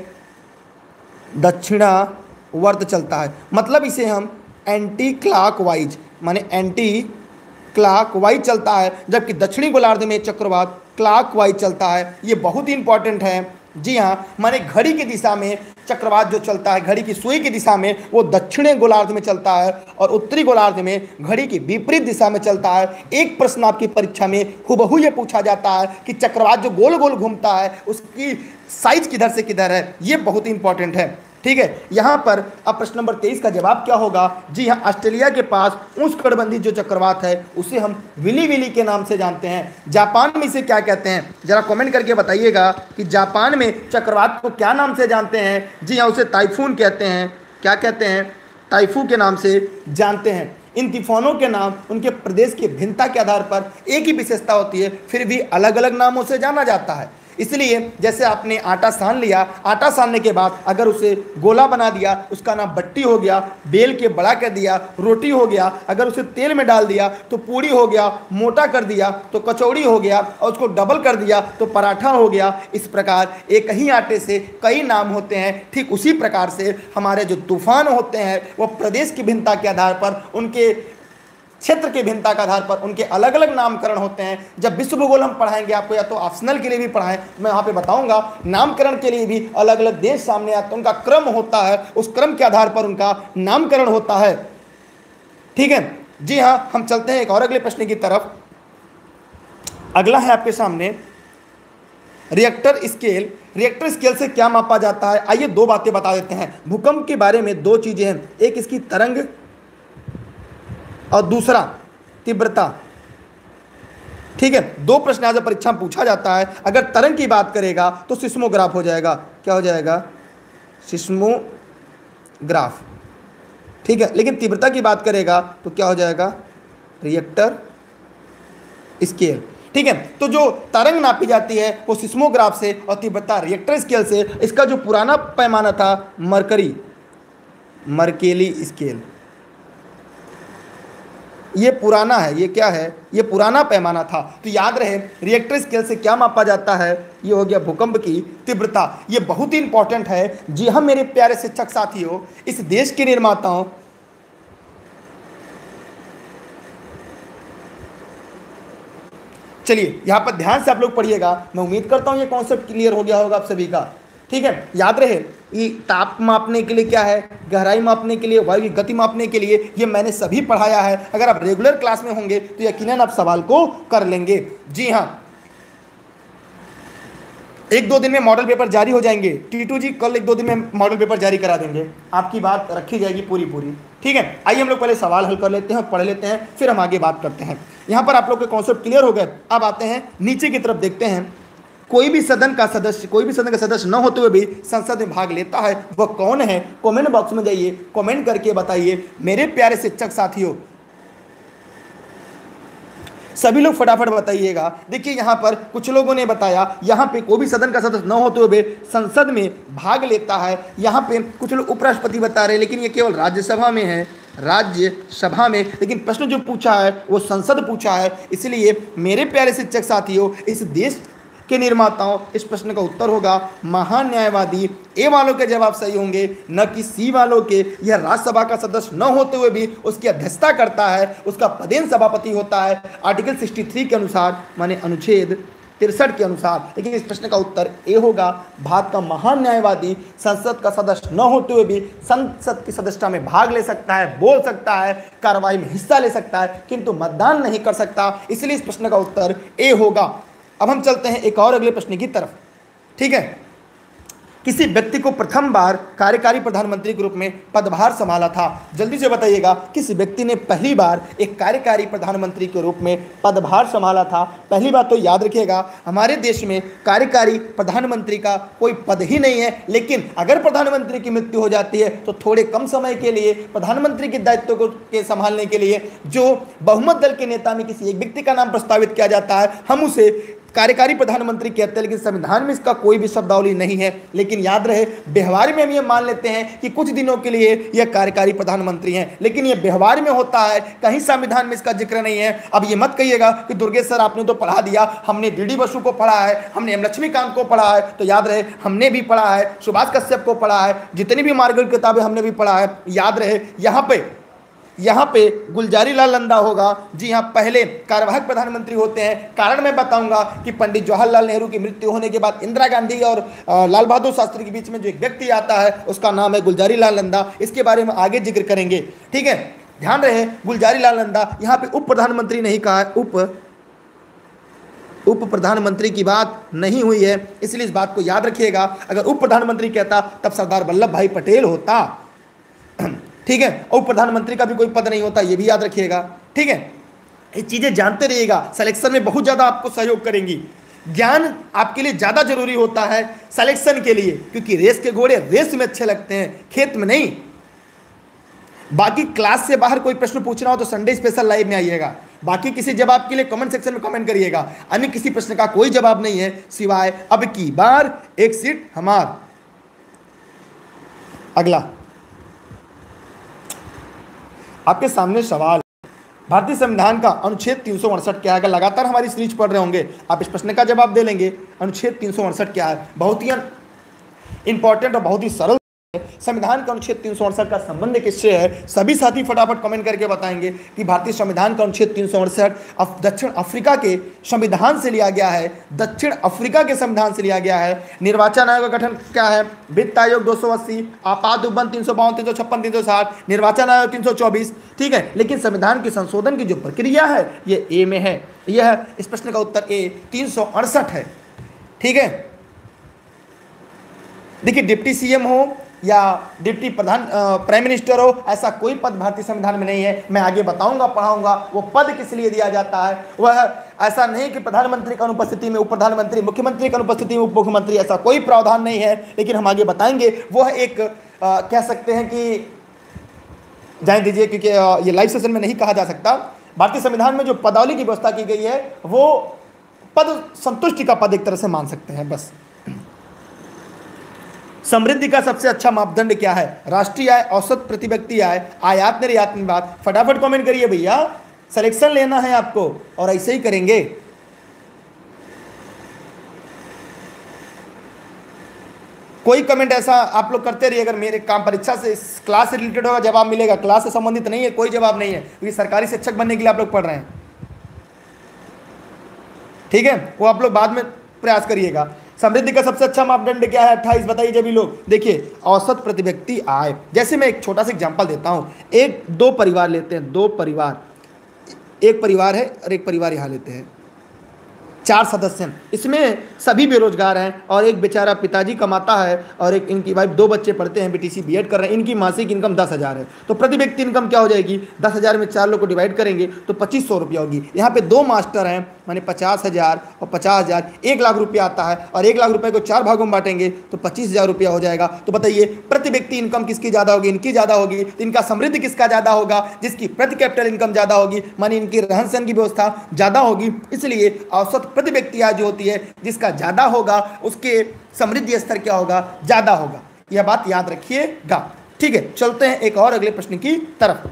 दक्षिणावर्त चलता है। मतलब इसे हम एंटी क्लॉकवाइज माने एंटी क्लॉकवाइज चलता है, जबकि दक्षिणी गोलार्ध में चक्रवात क्लॉकवाइज चलता है। ये बहुत ही इंपॉर्टेंट है। जी हाँ, माने घड़ी की दिशा में चक्रवात जो चलता है, घड़ी की सुई की दिशा में, वो दक्षिणी गोलार्ध में चलता है, और उत्तरी गोलार्ध में घड़ी की विपरीत दिशा में चलता है। एक प्रश्न आपकी परीक्षा में हुबहू ये पूछा जाता है कि चक्रवात जो गोल गोल घूमता है उसकी साइज किधर से किधर है। ये बहुत ही इंपॉर्टेंट है। ठीक है, यहाँ पर अब प्रश्न नंबर तेईस का जवाब क्या होगा? जी हाँ, ऑस्ट्रेलिया के पास उष्णकटिबंधीय जो चक्रवात है उसे हम विली विली के नाम से जानते हैं। जापान में इसे क्या कहते हैं? जरा कमेंट करके बताइएगा कि जापान में चक्रवात को क्या नाम से जानते हैं? जी हाँ, उसे टाइफून कहते हैं। क्या कहते हैं? टाइफू के नाम से जानते हैं। इन तूफानों के नाम उनके प्रदेश की भिन्नता के आधार पर एक ही विशेषता होती है, फिर भी अलग अलग नामों से जाना जाता है। इसलिए जैसे आपने आटा सान लिया, आटा सानने के बाद अगर उसे गोला बना दिया, उसका नाम बट्टी हो गया। बेल के बड़ा कर दिया, रोटी हो गया। अगर उसे तेल में डाल दिया तो पूड़ी हो गया। मोटा कर दिया तो कचौड़ी हो गया, और उसको डबल कर दिया तो पराठा हो गया। इस प्रकार एक ही आटे से कई नाम होते हैं। ठीक उसी प्रकार से हमारे जो तूफान होते हैं वो प्रदेश की भिन्नता के आधार पर उनके क्षेत्र की भिन्नता के आधार पर उनके अलग अलग नामकरण होते हैं। जब विश्व भूगोल हम पढ़ाएंगे आपको, या तो ऑप्शनल के लिए भी पढ़ाएं, मैं वहाँ पे बताऊंगा नामकरण के लिए भी अलग अलग देश सामने आते हैं, उनका क्रम होता है, उस क्रम के आधार पर उनका नामकरण होता है। ठीक है जी हाँ, हम चलते हैं एक और अगले प्रश्न की तरफ। अगला है आपके सामने रिएक्टर स्केल। रिएक्टर स्केल से क्या मापा जाता है? आइए दो बातें बता देते हैं। भूकंप के बारे में दो चीजें हैं, एक इसकी तरंग और दूसरा तीव्रता। ठीक है, दो प्रश्न आज परीक्षा में पूछा जाता है। अगर तरंग की बात करेगा तो सिस्मोग्राफ हो जाएगा। क्या हो जाएगा? सिस्मोग्राफ। ठीक है, लेकिन तीव्रता की बात करेगा तो क्या हो जाएगा? Reactor scale. ठीक है, तो जो तरंग नापी जाती है वो सिस्मोग्राफ से और तीव्रता रिएक्टर स्केल से। इसका जो पुराना पैमाना था मरकरी मर्केली स्केल, ये पुराना है। ये क्या है? ये पुराना पैमाना था। तो याद रहे रिएक्टर स्केल से क्या मापा जाता है? ये हो गया भूकंप की तीव्रता। ये बहुत ही इंपॉर्टेंट है। जी हाँ मेरे प्यारे शिक्षक साथियों, इस देश के निर्माताओं चलिए यहाँ पर ध्यान से आप लोग पढ़िएगा। मैं उम्मीद करता हूँ ये कॉन्सेप्ट क्लियर हो गया होगा आप सभी का। ठीक है, याद रहे ये ताप मापने के लिए क्या है, गहराई मापने के लिए, वायु की गति मापने के लिए, ये मैंने सभी पढ़ाया है। अगर आप रेगुलर क्लास में होंगे तो यकीनन आप सवाल को कर लेंगे। जी हाँ, एक दो दिन में मॉडल पेपर जारी हो जाएंगे। टीटू जी कल एक दो दिन में मॉडल पेपर जारी करा देंगे, आपकी बात रखी जाएगी पूरी पूरी। ठीक है, आइए हम लोग पहले सवाल हल कर लेते हैं, पढ़ लेते हैं, फिर हम आगे बात करते हैं। यहाँ पर आप लोग के कॉन्सेप्ट क्लियर हो गए। अब आते हैं नीचे की तरफ, देखते हैं कोई भी सदन का सदस्य कोई भी सदन का सदस्य न होते हुए भी संसद में भाग लेता है, वह कौन है? कमेंट बॉक्स में जाइए, कमेंट करके बताइए मेरे प्यारे शिक्षक साथियों। सभी लोग फटाफट बताइएगा। देखिए यहाँ पर कुछ लोगों ने बताया यहाँ पे कोई भी सदन का सदस्य न होते हुए संसद में भाग लेता है। यहाँ पे कुछ लोग उपराष्ट्रपति बता रहे हैं, लेकिन ये केवल राज्यसभा में है, राज्यसभा में। लेकिन प्रश्न जो पूछा है वो संसद पूछा है। इसलिए मेरे प्यारे शिक्षक साथियों, इस देश के निर्माताओं, इस प्रश्न का उत्तर होगा महान न्यायवादी। ए वालों के जवाब सही होंगे, न कि सी वालों के। यह राज्यसभा का सदस्य न होते हुए भी उसकी अध्यक्षता करता है, उसका पदेन सभापति होता है आर्टिकल तिरसठ के अनुसार, माने अनुच्छेद तिरसठ के अनुसार। लेकिन इस प्रश्न का उत्तर ए होगा, भारत का महान न्यायवादी संसद का सदस्य न होते हुए भी संसद की सदस्यता में भाग ले सकता है, बोल सकता है, कार्रवाई में हिस्सा ले सकता है, किंतु मतदान नहीं कर सकता। इसलिए इस प्रश्न का उत्तर ए होगा। अब हम चलते हैं एक और अगले प्रश्न की तरफ। ठीक है, किसी व्यक्ति को प्रथम बार कार्यकारी प्रधानमंत्री के रूप में पदभार संभाला था। जल्दी से बताइएगा, किस व्यक्ति ने पहली बार एक कार्यकारी प्रधानमंत्री के रूप में पदभार संभाला था? पहली बात तो याद रखिएगा, हमारे देश में कार्यकारी प्रधानमंत्री का कोई पद ही नहीं है। लेकिन अगर प्रधानमंत्री की मृत्यु हो जाती है तो थोड़े कम समय के लिए प्रधानमंत्री के दायित्व को के संभालने के लिए जो बहुमत दल के नेता में किसी एक व्यक्ति का नाम प्रस्तावित किया जाता है, हम उसे कार्यकारी प्रधानमंत्री कहते हैं। लेकिन संविधान में इसका कोई भी शब्दावली नहीं है। लेकिन याद रहे, व्यवहार में हम ये मान लेते हैं कि कुछ दिनों के लिए यह कार्यकारी प्रधानमंत्री हैं, लेकिन ये व्यवहार में होता है, कहीं संविधान में इसका जिक्र नहीं है। अब ये मत कहिएगा कि दुर्गेश सर आपने तो पढ़ा दिया, हमने डी डी बसु को पढ़ा है, हमने एम लक्ष्मीकांत को पढ़ा है। तो याद रहे, हमने भी पढ़ा है, सुभाष कश्यप को पढ़ा है, जितनी भी मार्गदर्शक किताबें हमने भी पढ़ा है। याद रहे, यहाँ पे यहाँ पे गुलजारी लाल नंदा होगा। जी हाँ, पहले कार्यवाहक प्रधानमंत्री होते हैं। कारण मैं बताऊंगा कि पंडित जवाहरलाल नेहरू की मृत्यु होने के बाद इंदिरा गांधी और लाल बहादुर शास्त्री के बीच में जो एक व्यक्ति आता है उसका नाम है गुलजारी लाल नंदा। इसके बारे में आगे जिक्र करेंगे। ठीक है, ध्यान रहे, गुलजारी लाल नंदा। यहाँ पे उप प्रधानमंत्री नहीं कहा है, उप उप प्रधानमंत्री की बात नहीं हुई है, इसलिए इस बात को याद रखिएगा। अगर उप प्रधानमंत्री कहता तब सरदार वल्लभ भाई पटेल होता। ठीक है, और प्रधानमंत्री का भी कोई पद नहीं होता, ये भी याद रखिएगा। ठीक है, ये चीजें जानते रहिएगा, सिलेक्शन में बहुत ज्यादा आपको सहयोग करेंगी। ज्ञान आपके लिए ज्यादा जरूरी होता है सिलेक्शन के लिए, क्योंकि रेस के घोड़े रेस में अच्छे लगते हैं, खेत में नहीं। बाकी क्लास से बाहर कोई प्रश्न पूछना हो तो संडे स्पेशल लाइव में आइएगा। बाकी किसी जवाब के लिए कमेंट सेक्शन में कमेंट करिएगा। अन्य किसी प्रश्न का कोई जवाब नहीं है सिवाय अब की बार एक सीट हमार। अगला आपके सामने सवाल, भारतीय संविधान का अनुच्छेद तीन सौ अड़सठ क्या है? अगर लगातार हमारी सीरीज पढ़ रहे होंगे आप इस प्रश्न का जवाब दे लेंगे। अनुच्छेद तीन सौ अड़सठ क्या है? बहुत ही इंपॉर्टेंट और बहुत ही सरल संविधान का अनुच्छेद तीन सौ अड़सठ का संबंध किससे है? सभी साथी फटाफट कमेंट करके बताएंगे कि भारतीय संविधान का अनुच्छेद तीन सौ अड़सठ दक्षिण अफ्रीका के संविधान से लिया गया है। दक्षिण अफ्रीका के संविधान से लिया गया है। निर्वाचन आयोग का गठन क्या है? वित्त आयोग दो सौ अस्सी, आपात उपबंध तीन सौ बावन, तीन सौ छप्पन, तीन सौ साठ, निर्वाचन आयोग तीन सौ चौबीस। ठीक है, लेकिन संविधान के संशोधन की जो प्रक्रिया है ये ए में है। यह इस प्रश्न का उत्तर ए तीन सौ अड़सठ है। ठीक है, देखिए डिप्टी सीएम हो या डिप्टी प्रधान प्राइम मिनिस्टर हो, ऐसा कोई पद भारतीय संविधान में नहीं है। मैं आगे बताऊंगा, पढ़ाऊंगा वो पद किस लिए दिया जाता है। वह ऐसा नहीं कि प्रधानमंत्री की अनुपस्थिति में उप प्रधानमंत्री, मुख्यमंत्री की अनुपस्थिति में उप मुख्यमंत्री, ऐसा कोई प्रावधान नहीं है। लेकिन हम आगे बताएंगे। वह एक आ, कह सकते हैं कि जाने दीजिए, क्योंकि ये लाइव सेशन में नहीं कहा जा सकता। भारतीय संविधान में जो पदावली की व्यवस्था की गई है वो पद संतुष्टि का पद एक तरह से मान सकते हैं बस। समृद्धि का सबसे अच्छा मापदंड क्या है? राष्ट्रीय आय, औसत प्रति व्यक्ति आय, आयात निर्यात निर्बाध। फटाफट कमेंट करिए भैया, सिलेक्शन लेना है आपको और ऐसे ही करेंगे। कोई कमेंट ऐसा आप लोग करते रहिए। अगर मेरे काम परीक्षा से इस क्लास से रिलेटेड होगा जवाब मिलेगा, क्लास से संबंधित नहीं है कोई जवाब नहीं है, क्योंकि सरकारी शिक्षक बनने के लिए आप लोग पढ़ रहे हैं। ठीक है, वो आप लोग बाद में प्रयास करिएगा। समृद्धि का सबसे अच्छा मापदंड क्या है? अट्ठाईस। बताइए जब लोग। देखिए औसत प्रति व्यक्ति आय। जैसे मैं एक छोटा सा एग्जांपल देता हूं। एक दो परिवार लेते हैं, दो परिवार, एक परिवार है और एक परिवार यहां लेते हैं, चार सदस्य हैं। इसमें सभी बेरोजगार हैं और एक बेचारा पिताजी कमाता है और एक इनकी वाइफ, दो बच्चे पढ़ते हैं, बीटीसी बीएड कर रहे हैं। इनकी मासिक इनकम दस हज़ार है। तो प्रति व्यक्ति इनकम क्या हो जाएगी? दस हज़ार में चार लोग को डिवाइड करेंगे तो पच्चीस सौ रुपया होगी। यहाँ पे दो मास्टर हैं, माने पचास हज़ार और पचास हज़ार, एक लाख रुपया आता है और एक लाख रुपये को चार भागों में बांटेंगे तो पच्चीस हज़ार रुपया हो जाएगा। तो बताइए प्रति व्यक्ति इनकम किसकी ज़्यादा होगी? इनकी ज़्यादा होगी। तो इनका समृद्धि किसका ज़्यादा होगा? जिसकी प्रति कैपिटल इनकम ज़्यादा होगी, मानी इनकी रहन सहन की व्यवस्था ज़्यादा होगी। इसलिए औसत प्रति व्यक्ति आय जो होती है, जिसका ज़्यादा होगा उसके समृद्धि स्तर क्या होगा? ज़्यादा होगा। यह बात याद रखिएगा। ठीक है, चलते हैं एक और अगले प्रश्न की तरफ।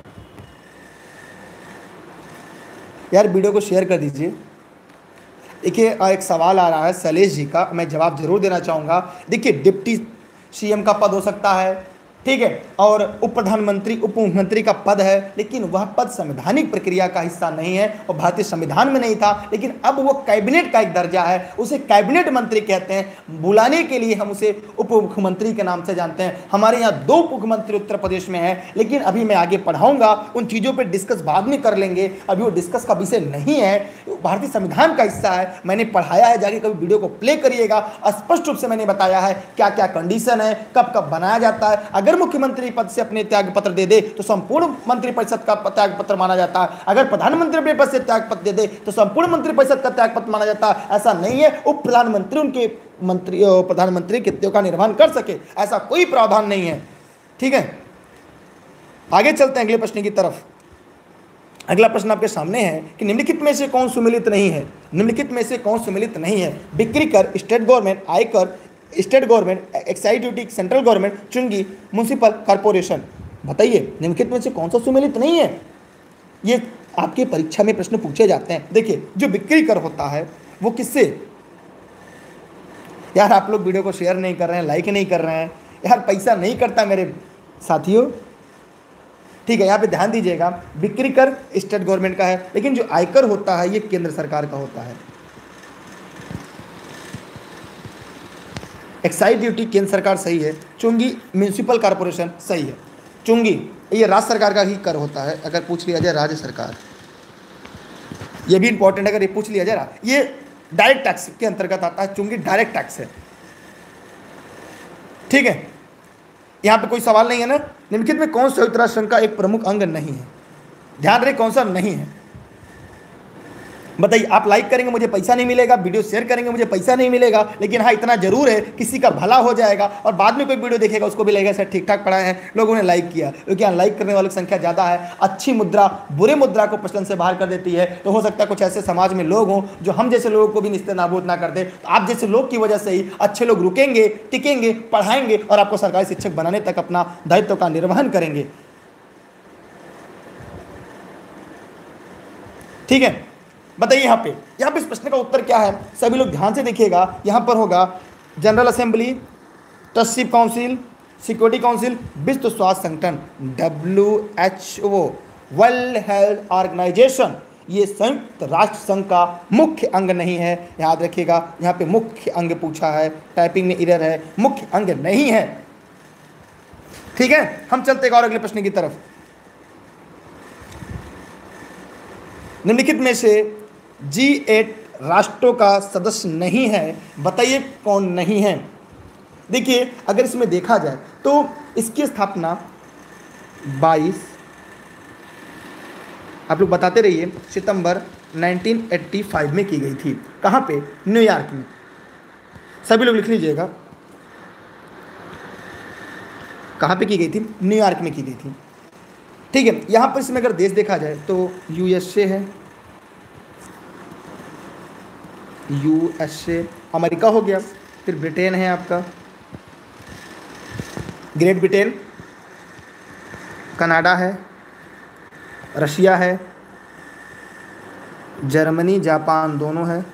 यार वीडियो को शेयर कर दीजिए। देखिए एक सवाल आ रहा है शैलेश जी का, मैं जवाब जरूर देना चाहूँगा। देखिए डिप्टी सीएम का पद हो सकता है, ठीक है, और उप प्रधानमंत्री, उप मुख्यमंत्री का पद है, लेकिन वह पद संवैधानिक प्रक्रिया का हिस्सा नहीं है और भारतीय संविधान में नहीं था। लेकिन अब वो कैबिनेट का एक दर्जा है, उसे कैबिनेट मंत्री कहते हैं। बुलाने के लिए हम उसे उप मुख्यमंत्री के नाम से जानते हैं। हमारे यहाँ दो उप मुख्यमंत्री उत्तर प्रदेश में है, लेकिन अभी मैं आगे पढ़ाऊंगा, उन चीज़ों पर डिस्कस बाद में कर लेंगे। अभी वो डिस्कस का विषय नहीं है, भारतीय संविधान का हिस्सा है। मैंने पढ़ाया है, जाके कभी वीडियो को प्ले करिएगा। स्पष्ट रूप से मैंने बताया है क्या क्या कंडीशन है, कब कब बनाया जाता है। अगर मुख्यमंत्री पद से अपने त्याग पत्र दे दे तो संपूर्ण मंत्रिपरिषद का त्याग पत्र माना जाता है। अगर प्रधानमंत्री अपने पद से त्याग पत्र दे दे तो संपूर्ण मंत्रिपरिषद का त्याग पत्र माना जाता है। ऐसा नहीं है उप प्रधानमंत्री उनके मंत्री प्रधानमंत्री कृत्यों का निर्वहन कर सके, ऐसा कोई प्रावधान नहीं है। ठीक है, आगे चलते हैं अगले प्रश्न की तरफ। अगला प्रश्न आपके सामने है कि निम्नलिखित में से कौन सुमेलित नहीं है? निम्नलिखित में से कौन सुमेलित नहीं है? बिक्री कर, स्टेट गवर्नमेंट, आयकर, state government, excise duty, central government, चुंगी, म्युनिसिपल कॉर्पोरेशन। बताइए निम्नलिखित में से कौन सा सुमेलित नहीं है? ये आपके परीक्षा में प्रश्न पूछे जाते हैं। देखिए जो बिक्री कर होता है वो किससे? यार आप लोग वीडियो को शेयर नहीं कर रहे हैं, लाइक नहीं कर रहे हैं, यार पैसा नहीं करता मेरे साथियों। ठीक है, यहाँ पे ध्यान दीजिएगा। बिक्री कर स्टेट गवर्नमेंट का है, लेकिन जो आयकर होता है ये केंद्र सरकार का होता है। एक्साइज ड्यूटी केंद्र सरकार सही है। चुंगी म्युनिसिपल कॉर्पोरेशन सही है। चुंगी ये राज्य सरकार का ही कर होता है, अगर पूछ लिया जाए राज्य सरकार। ये भी इंपॉर्टेंट, अगर ये पूछ लिया जाए, ये डायरेक्ट टैक्स के अंतर्गत आता है। चुंगी डायरेक्ट टैक्स है। ठीक है, यहाँ पे कोई सवाल नहीं है ना? निम्नलिखित में कौन संयुक्त राष्ट्र संघ का एक प्रमुख अंग नहीं है? ध्यान रहे कौन सा नहीं है। बताइए, आप लाइक करेंगे मुझे पैसा नहीं मिलेगा, वीडियो शेयर करेंगे मुझे पैसा नहीं मिलेगा, लेकिन हाँ इतना जरूर है किसी का भला हो जाएगा और बाद में कोई वीडियो देखेगा उसको भी लगेगा सर ठीक ठाक पढ़ाए हैं, लोगों ने लाइक किया। क्योंकि यहाँ लाइक करने वालों की संख्या ज़्यादा है। अच्छी मुद्रा बुरे मुद्रा को प्रचलन से बाहर कर देती है। तो हो सकता है कुछ ऐसे समाज में लोग हों जो हम जैसे लोगों को भी निस्ते नाबूद ना कर दे। तो आप जैसे लोग की वजह से ही अच्छे लोग रुकेंगे, टिकेंगे, पढ़ाएंगे और आपको सरकारी शिक्षक बनाने तक अपना दायित्व का निर्वहन करेंगे। ठीक है, बताइए यहाँ पे यहाँ पे इस प्रश्न का उत्तर क्या है? सभी लोग ध्यान से देखिएगा। यहाँ पर होगा general assembly, trusteeship council, security council विश्व स्वास्थ्य संगठन W H O, world health organisation, ये संयुक्त राष्ट्र संघ का मुख्य अंग नहीं है। याद रखिएगा, यहाँ पे मुख्य अंग पूछा है, टाइपिंग में एरर है, मुख्य अंग नहीं है। ठीक है, हम चलते हैं और अगले प्रश्न की तरफ। निम्नलिखित में से जी एट राष्ट्रों का सदस्य नहीं है, बताइए कौन नहीं है। देखिए, अगर इसमें देखा जाए तो इसकी स्थापना बाईस, आप लोग बताते रहिए, सितंबर उन्नीस सौ पचासी में की गई थी। कहाँ पे? न्यूयॉर्क में। सभी लोग लिख लीजिएगा, कहाँ पे की गई थी? न्यूयॉर्क में की गई थी। ठीक है, यहाँ पर इसमें अगर देश देखा जाए तो यूएसए है, यूएसए, अमेरिका हो गया, फिर ब्रिटेन है आपका, ग्रेट ब्रिटेन, कनाडा है, रशिया है, जर्मनी जापान दोनों है,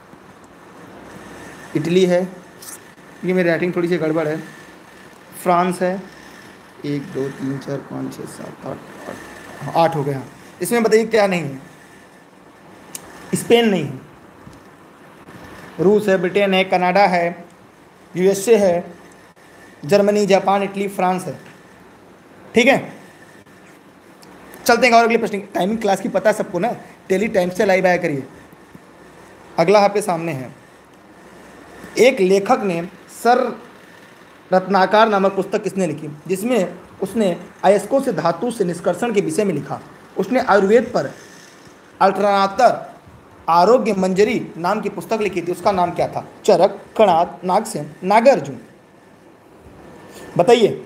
इटली है, ये मेरी राइटिंग थोड़ी सी गड़बड़ है, फ्रांस है, एक दो तीन चार पाँच छः सात आठ आठ आठ हो गया। इसमें बताइए क्या नहीं है? स्पेन नहीं है, रूस है, ब्रिटेन है, कनाडा है, यूएसए है, जर्मनी जापान इटली फ्रांस है। ठीक है, चलते हैं और अगले प्रश्न। टाइमिंग क्लास की पता है सबको ना, डेली टाइम से लाइव आया करिए। अगला आपके सामने है, एक लेखक ने सर रत्नाकर नामक पुस्तक किसने लिखी, जिसमें उसने अयस्कों से धातु से निष्कर्षण के विषय में लिखा। उसने आयुर्वेद पर अल्टरनातर आरोग्य मंजरी नाम की पुस्तक लिखी थी, उसका नाम क्या था? चरक, कणाद, नागसेन, नागार्जुन, बताइए।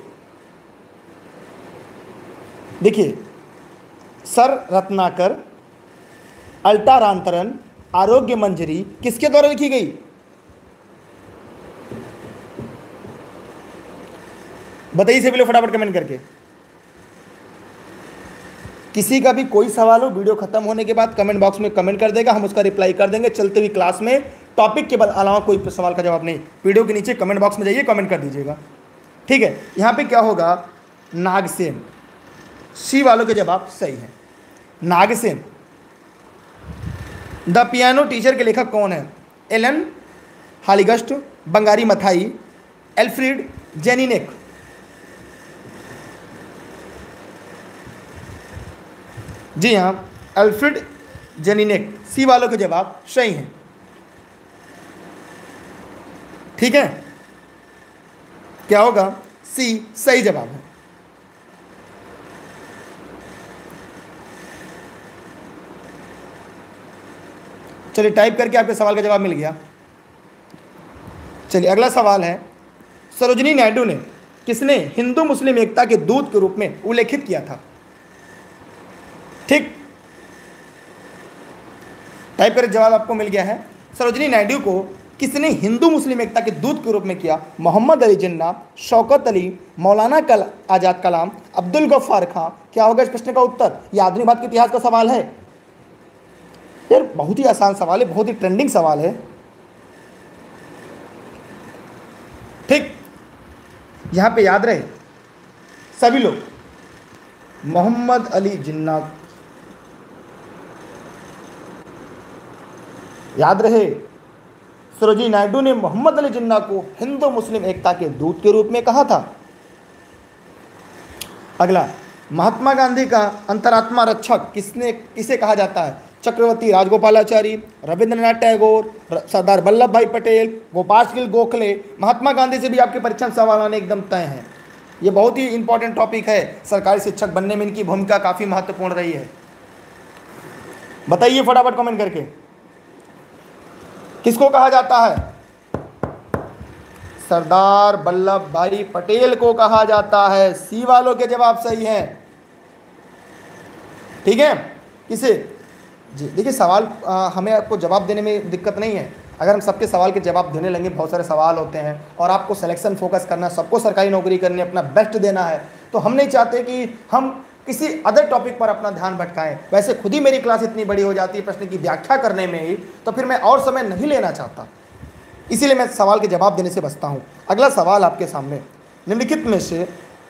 देखिए, सर रत्नाकर अल्टारांतरण आरोग्य मंजरी किसके द्वारा लिखी गई? बताइए सभी लोग फटाफट कमेंट करके। किसी का भी कोई सवाल हो, वीडियो खत्म होने के बाद कमेंट बॉक्स में कमेंट कर देगा, हम उसका रिप्लाई कर देंगे चलते हुए क्लास में। टॉपिक के बाद अलावा कोई सवाल का जवाब नहीं, वीडियो के नीचे कमेंट बॉक्स में जाइए, कमेंट कर दीजिएगा। ठीक है, यहाँ पे क्या होगा? नागसेन, सी वालों के जवाब सही है, नागसेन। द पियानो टीचर के लेखक कौन है? एलन हालिगस्ट, बंगारी मथाई, एल्फ्रेड जेनिनेक। जी हाँ, एल्फ्रेड जेनिनेक, सी वालों के जवाब सही हैं। ठीक है, क्या होगा? सी सही जवाब है। चलिए, टाइप करके आपके सवाल का जवाब मिल गया। चलिए, अगला सवाल है, सरोजिनी नायडू ने किसने हिंदू मुस्लिम एकता के दूत के रूप में उल्लेखित किया था? ठीक, टाइप करके जवाब आपको मिल गया है। सरोजिनी नायडू को किसने हिंदू मुस्लिम एकता के दूत के रूप में किया? मोहम्मद अली जिन्ना, शौकत अली, मौलाना कल आज़ाद कलाम, अब्दुल गफ्फार खां। क्या होगा इस प्रश्न का उत्तर? यह आधुनिक भारत के इतिहास का सवाल है यार, बहुत ही आसान सवाल है, बहुत ही ट्रेंडिंग सवाल है। ठीक, यहां पे याद रहे सभी लोग, मोहम्मद अली जिन्ना, याद रहे सरोजिनी नायडू ने मोहम्मद अली जिन्ना को हिंदू मुस्लिम एकता के दूत के रूप में कहा था। अगला, महात्मा गांधी का अंतरात्मा रक्षक किसने किसे कहा जाता है? चक्रवर्ती राजगोपालाचारी, रविंद्रनाथ टैगोर, सरदार वल्लभ भाई पटेल, गोपाल गोखले। महात्मा गांधी से भी आपके परीक्षा में सवाल आने एकदम तय हैं। ये बहुत ही इंपॉर्टेंट टॉपिक है, सरकारी शिक्षक बनने में इनकी भूमिका काफ़ी महत्वपूर्ण रही है। बताइए फटाफट कमेंट करके, किसको कहा जाता है? सरदार वल्लभ भाई पटेल को कहा जाता है। सी वालों के जवाब सही है। ठीक है, किसे? जी देखिए, सवाल आ, हमें आपको जवाब देने में दिक्कत नहीं है। अगर हम सबके सवाल के जवाब देने लगे, बहुत सारे सवाल होते हैं और आपको सिलेक्शन फोकस करना, सबको सरकारी नौकरी करनी, अपना बेस्ट देना है, तो हम नहीं चाहते कि हम किसी अदर टॉपिक पर अपना ध्यान भटकाएं। वैसे खुद ही मेरी क्लास इतनी बड़ी हो जाती है प्रश्न की व्याख्या करने में ही, तो फिर मैं और समय नहीं लेना चाहता, इसीलिए मैं सवाल के जवाब देने से बचता हूं। अगला सवाल आपके सामने, निम्नलिखित में से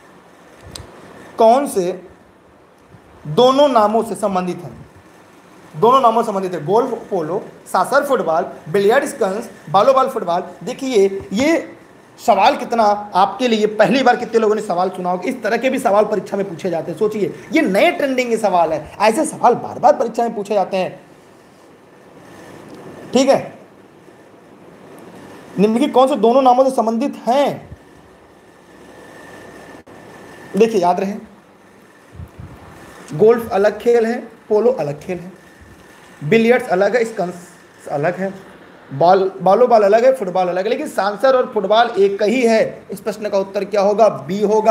कौन से दोनों नामों से संबंधित है? दोनों नामों से संबंधित है। Golf polo, soccer football, billiard स्कंस, बालो बॉल फुटबॉल। देखिए ये सवाल कितना आपके लिए, पहली बार कितने लोगों ने सवाल सुना होगा। इस तरह के भी सवाल परीक्षा में पूछे जाते हैं। सोचिए ये नए ट्रेंडिंग के सवाल है, ऐसे सवाल बार बार परीक्षा में पूछे जाते हैं। ठीक है, निम्नलिखित कौन से दोनों नामों से संबंधित हैं? देखिए याद रहे, गोल्फ अलग खेल है, पोलो अलग खेल है, बिलियर्ड्स अलग है, स्कंस अलग है, बॉल बालो बॉल अलग है, फुटबॉल अलग है, लेकिन सांसर और फुटबॉल एक ही है। इस प्रश्न का उत्तर क्या होगा? बी होगा।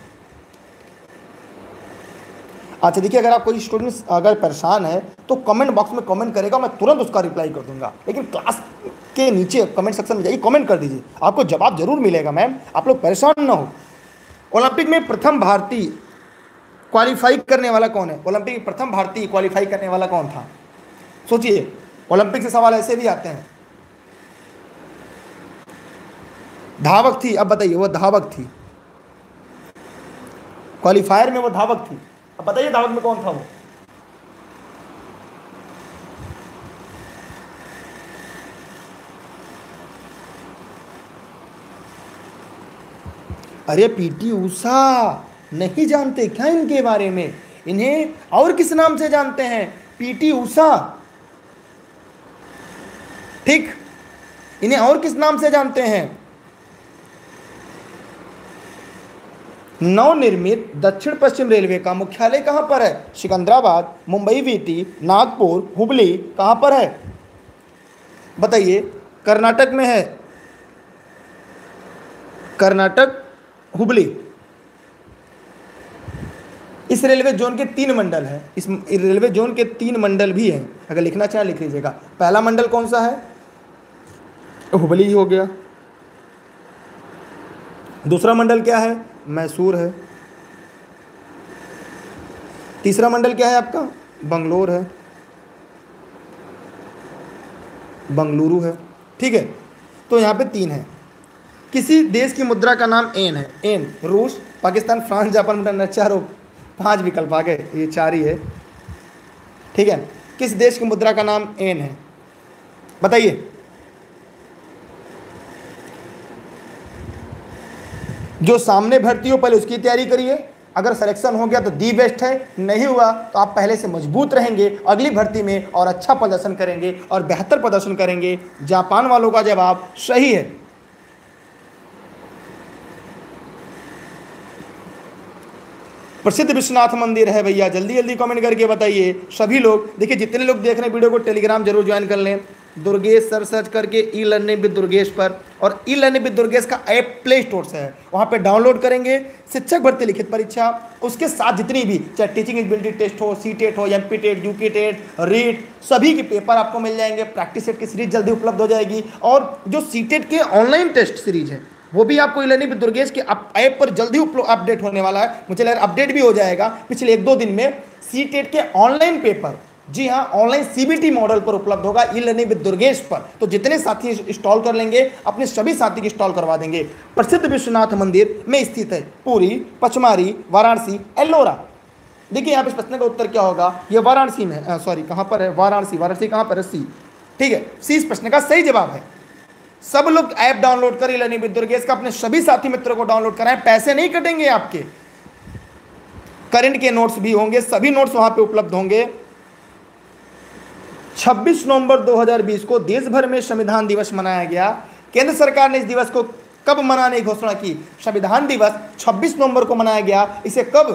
अच्छा देखिए, अगर आप कोई स्टूडेंट अगर परेशान है तो कमेंट बॉक्स में कमेंट करेगा, मैं तुरंत उसका रिप्लाई कर दूंगा। लेकिन क्लास के नीचे कमेंट सेक्शन में जाइए, कमेंट कर दीजिए, आपको जवाब जरूर मिलेगा। मैम आप लोग परेशान ना हो। ओलंपिक में प्रथम भारतीय क्वालिफाई करने वाला कौन है? ओलंपिक में प्रथम भारतीय क्वालिफाई करने वाला कौन था? सोचिए, ओलंपिक से सवाल ऐसे भी आते हैं। धावक थी, अब बताइए वो धावक थी, क्वालिफायर में वो धावक थी। अब बताइए धावक में कौन था वो? अरे पीटी उषा, नहीं जानते क्या इनके बारे में? इन्हें और किस नाम से जानते हैं? पीटी उषा। ठीक, इन्हें और किस नाम से जानते हैं? नवनिर्मित दक्षिण पश्चिम रेलवे का मुख्यालय कहां पर है? सिकंदराबाद, मुंबई वीटी, नागपुर, हुबली, कहां पर है? बताइए। कर्नाटक में है, कर्नाटक, हुबली। इस रेलवे जोन के तीन मंडल है। इस रेलवे जोन के तीन मंडल भी हैं, अगर लिखना चाहे लिख लीजिएगा। पहला मंडल कौन सा है? हुबली ही हो गया। दूसरा मंडल क्या है? मैसूर है। तीसरा मंडल क्या है आपका? बंगलोर है, बंगलुरु है। ठीक है, तो यहाँ पे तीन है। किसी देश की मुद्रा का नाम एन है। एन, रूस, पाकिस्तान, फ्रांस, जापान, भूटान। चारों पांच विकल्प आ गए, ये चार ही है। ठीक है, किस देश की मुद्रा का नाम एन है? बताइए। जो सामने भर्ती हो पहले उसकी तैयारी करिए। अगर सिलेक्शन हो गया तो दी बेस्ट है, नहीं हुआ तो आप पहले से मजबूत रहेंगे, अगली भर्ती में और अच्छा प्रदर्शन करेंगे और बेहतर प्रदर्शन करेंगे। जापान वालों का जवाब सही है। प्रसिद्ध विश्वनाथ मंदिर है भैया, जल्दी जल्दी कमेंट करके बताइए सभी लोग। देखिए जितने लोग देख रहे हैं वीडियो को, टेलीग्राम जरूर ज्वाइन कर लें। दुर्गेश सर सर्च करके ई लर्निंग विद दुर्गेश पर, और ई लर्निंग विद दुर्गेश का ऐप प्ले स्टोर से है, वहाँ पे डाउनलोड करेंगे। शिक्षक भर्ती लिखित परीक्षा, उसके साथ जितनी भी चाहे टीचिंग एबिलिटी टेस्ट हो, सी टेट हो, M P TET, U K TET, REET, सभी के पेपर आपको मिल जाएंगे। प्रैक्टिस सेट की सीरीज जल्दी उपलब्ध हो जाएगी, और जो सी टेट के ऑनलाइन टेस्ट सीरीज है वो भी आपको ई लर्निंग विद दुर्गेश के ऐप पर जल्दी अपडेट होने वाला है। मुझे लग रहा है अपडेट भी हो जाएगा पिछले एक दो दिन में। सी टेट के ऑनलाइन पेपर, जी हाँ, ऑनलाइन सीबीटी मॉडल पर उपलब्ध होगा ई लर्निंग विद दुर्गेश पर। तो जितने साथी इंस्टॉल कर लेंगे, अपने सभी साथी की इंस्टॉल करवा देंगे। प्रसिद्ध विश्वनाथ मंदिर में स्थित है पुरी, पचमारी, वाराणसी, एल्लोरा। देखिए यहाँ पे इस प्रश्न का उत्तर क्या होगा? ये वाराणसी में, सॉरी कहाँ पर है? वाराणसी। वाराणसी कहाँ पर है? सी। ठीक है, सी इस प्रश्न का सही जवाब है। सब लोग ऐप डाउनलोड करें ई लर्निंग विद दुर्गेश का, अपने सभी साथी मित्रों को डाउनलोड कराएं। पैसे नहीं कटेंगे आपके, करंट के नोट्स भी होंगे, सभी नोट्स वहां पे उपलब्ध होंगे। छब्बीस नवंबर दो हज़ार बीस को देश भर में संविधान दिवस मनाया गया। केंद्र सरकार ने इस दिवस को कब मनाने की घोषणा की? संविधान दिवस छब्बीस नवंबर को मनाया गया। इसे कब?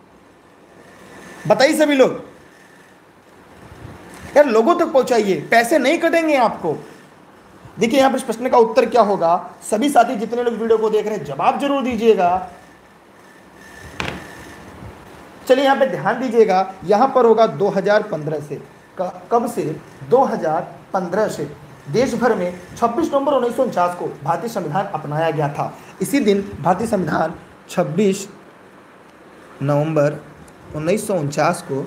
बताइए सभी लोग, यार लोगों तक पहुंचाइए, पैसे नहीं कटेंगे आपको। देखिए यहां पर इस प्रश्न का उत्तर क्या होगा? सभी साथी जितने लोग वीडियो को देख रहे हैं जवाब जरूर दीजिएगा। चलिए यहां पे ध्यान दीजिएगा, यहां पर होगा दो हज़ार पंद्रह से। कब से? दो हज़ार पंद्रह से देश भर में छब्बीस नवंबर उन्नीस सौ उनचास को भारतीय संविधान अपनाया गया था। इसी दिन भारतीय संविधान छब्बीस नवंबर उन्नीस सौ उनचास को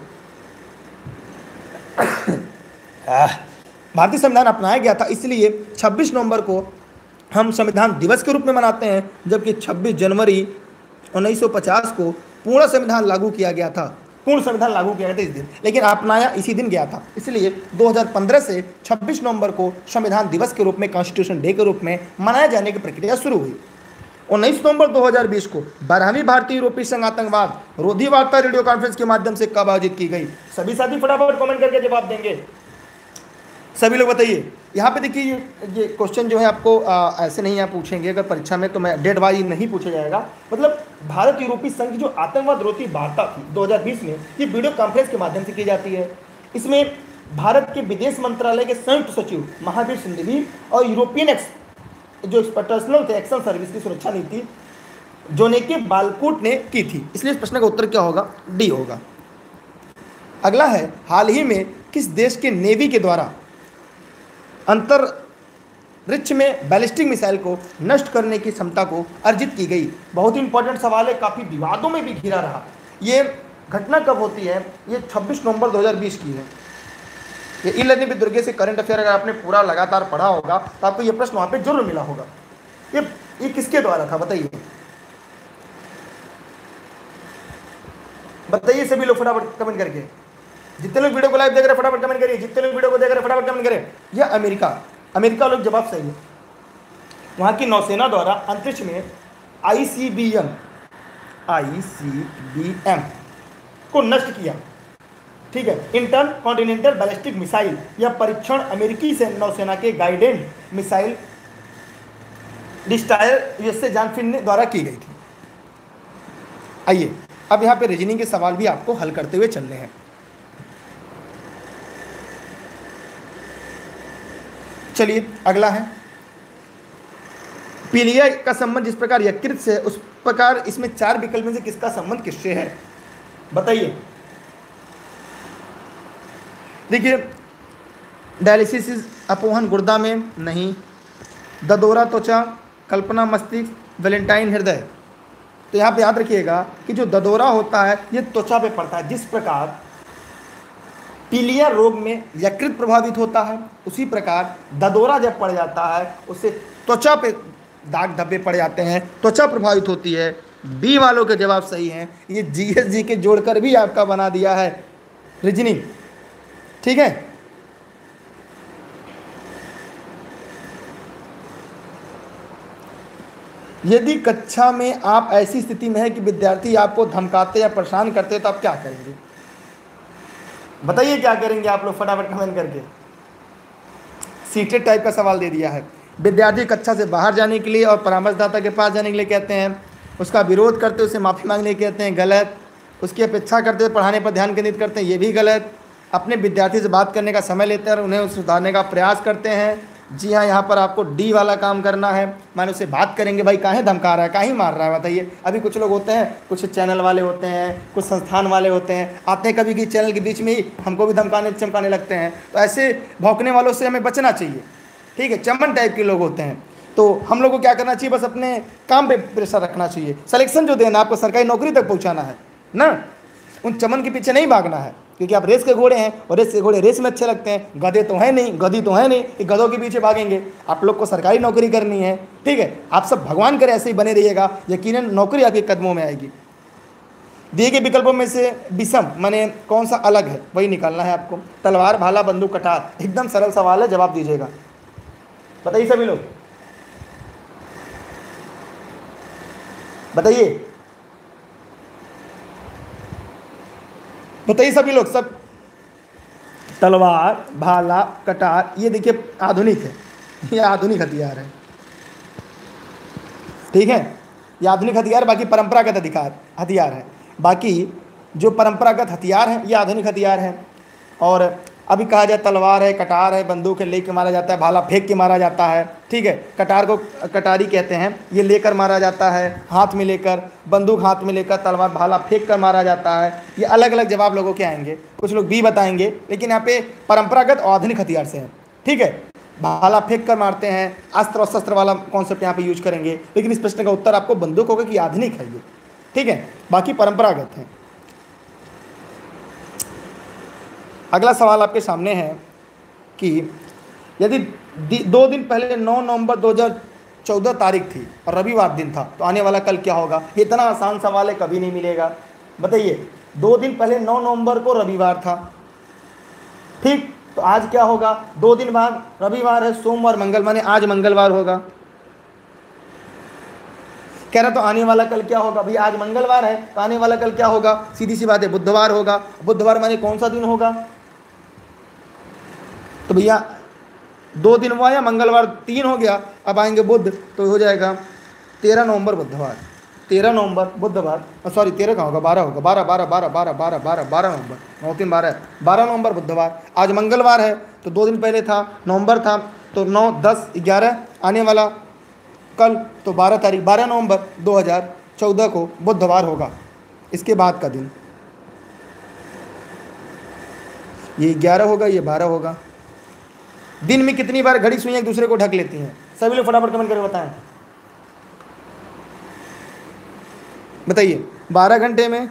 भारतीय संविधान अपनाया गया था। इसलिए छब्बीस नवंबर को हम संविधान दिवस के रूप में मनाते हैं, जबकि छब्बीस जनवरी उन्नीस सौ पचास को पूर्ण संविधान लागू किया गया था। पूर्ण संविधान लागू किया गया था इस दिन, लेकिन अपनाया इसी दिन गया था। इसलिए दो हज़ार पंद्रह से छब्बीस नवंबर को संविधान दिवस के रूप में, कॉन्स्टिट्यूशन डे के रूप में मनाए जाने की प्रक्रिया शुरू हुई। उन्नीस नवंबर दो हज़ार बीस को बारहवीं भारतीय यूरोपीय संघ आतंकवाद रोधी वार्ता रेडियो कॉन्फ्रेंस के माध्यम से कब आयोजित की गई? सभी साथी फटाफट कमेंट करके जवाब देंगे। सभी लोग बताइए। यहाँ पे देखिए, ये क्वेश्चन जो है आपको आ, ऐसे नहीं आप पूछेंगे अगर परीक्षा में, तो मैं डेट वाइज नहीं पूछा जाएगा। मतलब भारत यूरोपीय संघ की जो आतंकवाद रोधी वार्ता थी दो हज़ार बीस में, ये वीडियो कॉन्फ्रेंस के माध्यम से की जाती है। इसमें भारत के विदेश मंत्रालय के संयुक्त सचिव महावीर सिंघवी और यूरोपियन एक्स जो पर्सनल थे एक्शन सर्विस की सुरक्षा नीति जोनेके बालकोट ने की थी। इसलिए इस प्रश्न का उत्तर क्या होगा? डी होगा। अगला है, हाल ही में किस देश के नेवी के द्वारा अंतरिक्ष में बैलिस्टिक मिसाइल को नष्ट करने की क्षमता को अर्जित की गई? बहुत ही इंपॉर्टेंट सवाल है, काफी विवादों में भी घिरा रहा। ये घटना कब होती है? ये छब्बीस नवंबर दो हज़ार बीस की है। ये ई लर्निंग विद दुर्गे से करंट अफेयर अगर आपने पूरा लगातार पढ़ा होगा तो आपको ये प्रश्न वहां पे जरूर मिला होगा। ये ये किसके द्वारा था बताइए? बताइए सभी लोग फटाफट कमेंट करके। जितने लोग वीडियो को लाइव देख रहे हैं फटाफट कमेंट करिए। जितने लोग वीडियो को देख रहे हैं फटाफट कमेंट करें। यह अमेरिका अमेरिका लोग जवाब सही है। वहां की नौसेना द्वारा अंतरिक्ष में आईसीबीएम आईसीबीएम को नष्ट किया। ठीक है, इंटर कॉन्टिनेंटल बैलिस्टिक मिसाइल। यह परीक्षण अमेरिकी से नौसेना के गाइडेड मिसाइल डिस्ट्रॉयर यूएसए जानफिन ने द्वारा की गई थी। आइए अब यहाँ पे रीजनिंग के सवाल भी आपको हल करते हुए चलने हैं। चलिए अगला है, पीलिया का संबंध जिस प्रकार यकृत से, उस प्रकार इसमें चार विकल्प में से किसका संबंध किससे है? बताइए। देखिए, डायलिसिस अपहरण गुर्दा में नहीं, ददोरा त्वचा, कल्पना मस्तिष्क, वैलेंटाइन हृदय। तो यहाँ पे याद रखिएगा कि जो ददोरा होता है ये त्वचा पे पड़ता है। जिस प्रकार पीलिया रोग में यकृत प्रभावित होता है, उसी प्रकार ददोरा जब पड़ जाता है उससे त्वचा पे दाग धब्बे पड़ जाते हैं, त्वचा प्रभावित होती है। बी वालों के जवाब सही हैं। ये जीएसजी के जोड़कर भी आपका बना दिया है रीजनिंग। ठीक है, यदि कक्षा में आप ऐसी स्थिति में है कि विद्यार्थी आपको धमकाते या परेशान करते तो आप क्या करेंगे? बताइए क्या करेंगे आप लोग फटाफट कमेंट करके। सीटेड टाइप का सवाल दे दिया है। विद्यार्थी कक्षा से बाहर जाने के लिए और परामर्शदाता के पास जाने के लिए कहते हैं, उसका विरोध करते उसे माफ़ी मांगने के लिए कहते हैं, गलत। उसकी अपेक्षा करते हुए पढ़ाने पर ध्यान केंद्रित करते हैं, ये भी गलत। अपने विद्यार्थी से बात करने का समय लेते हैं और उन्हें सुधारने का प्रयास करते हैं। जी हाँ, यहाँ पर आपको डी वाला काम करना है। मैंने उससे बात करेंगे, भाई काहे धमका रहा है, काहे मार रहा है बताइए। अभी कुछ लोग होते हैं, कुछ चैनल वाले होते हैं, कुछ संस्थान वाले होते हैं, आते हैं कभी कि चैनल के बीच में ही हमको भी धमकाने चमकाने लगते हैं। तो ऐसे भौंकने वालों से हमें बचना चाहिए। ठीक है, चमन टाइप के लोग होते हैं। तो हम लोग को क्या करना चाहिए? बस अपने काम पे प्रेशर रखना चाहिए। सिलेक्शन जो देना, आपको सरकारी नौकरी तक पहुँचाना है ना, उन चमन के पीछे नहीं भागना है। क्योंकि आप रेस के घोड़े हैं और रेस के घोड़े रेस में अच्छे लगते हैं। गधे तो हैं नहीं, गधी तो है नहीं कि गधों के पीछे भागेंगे। आप लोग को सरकारी नौकरी करनी है। ठीक है, आप सब भगवान करे ऐसे ही बने रहिएगा, यकीनन नौकरी आपके कदमों में आएगी। दिए गए विकल्पों में से विषम माने कौन सा अलग है, वही निकालना है आपको। तलवार, भाला, बंदूक, कटार। एकदम सरल सवाल है, जवाब दीजिएगा। बताइए सभी लोग, बताइए बताइए सभी लोग। सब तलवार, भाला, कटार, ये देखिए आधुनिक है, ये आधुनिक हथियार है। ठीक है, ये आधुनिक हथियार, बाकी परंपरागत अधिकार हथियार है। बाकी जो परंपरागत हथियार हैं ये आधुनिक हथियार हैं। और अभी कहा जाए तलवार है, कटार है, बंदूक है, लेके मारा जाता है, भाला फेंक के मारा जाता है। ठीक है, कटार को कटारी कहते हैं, ये लेकर मारा जाता है, हाथ में लेकर, बंदूक हाथ में लेकर, तलवार भाला फेंक कर मारा जाता है। ये अलग अलग जवाब लोगों के आएंगे, कुछ लोग भी बताएंगे, लेकिन यहाँ पे परंपरागत और आधुनिक हथियार से हैं। ठीक है, भाला फेंक कर मारते हैं, अस्त्र और शस्त्र वाला कॉन्सेप्ट यहाँ पे यूज करेंगे, लेकिन इस प्रश्न का उत्तर आपको बंदूक होगा कि आधुनिक है ये। ठीक है, बाकी परंपरागत है। अगला सवाल आपके सामने है कि यदि दो दिन पहले नौ नवंबर दो हज़ार चौदह तारीख थी और रविवार दिन था, तो आने वाला कल क्या होगा? इतना आसान सवाल है, कभी नहीं मिलेगा। बताइए, दो दिन पहले नौ नवंबर को रविवार था, ठीक, तो आज क्या होगा? दो दिन बाद रविवार है, सोमवार मंगल, माने आज मंगलवार होगा। कह रहा तो आने वाला कल क्या होगा? भाई आज मंगलवार है तो आने वाला कल क्या होगा? सीधी सी बात है, बुधवार होगा। बुधवार माने कौन सा दिन होगा? तो भैया दो दिन हुआ या मंगलवार तीन हो गया, अब आएंगे बुध, तो हो जाएगा तेरह नवंबर बुधवार, तेरह नवंबर बुधवार, सॉरी तेरह कहाँ होगा, बारह होगा, बारह बारह बारह बारह बारह बारह बारह नवंबर, नौ तीन बारह है, बारह नवंबर बुधवार। आज मंगलवार है तो दो दिन पहले था नवंबर था, तो नौ दस ग्यारह, आने वाला कल तो बारह तारीख, बारह नवंबर दो हज़ार चौदह को बुधवार होगा। इसके बाद का दिन ये ग्यारह होगा, ये बारह होगा। दिन में कितनी बार घड़ी सुइयां एक दूसरे को ढक लेती हैं? सभी लोग फटाफट कमेंट करके बताएं। बताइए, बारह घंटे में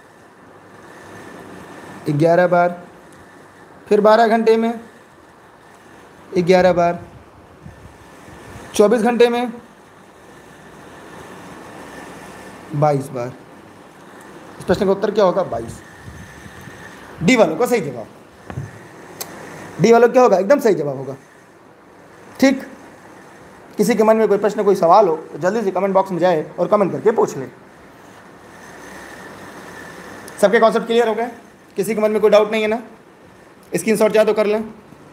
ग्यारह बार, फिर बारह घंटे में ग्यारह बार, चौबीस घंटे में बाईस बार। इस प्रश्न का उत्तर क्या होगा? बाईस। डी वालों का सही जवाब, डी वालों क्या होगा? एकदम सही जवाब होगा। ठीक, किसी के मन में कोई प्रश्न, कोई सवाल हो तो जल्दी से कमेंट बॉक्स में जाए और कमेंट करके पूछ ले। सबके कॉन्सेप्ट क्लियर हो गए? किसी के मन में कोई डाउट नहीं है ना? स्क्रीनशॉट चाहे तो कर लें।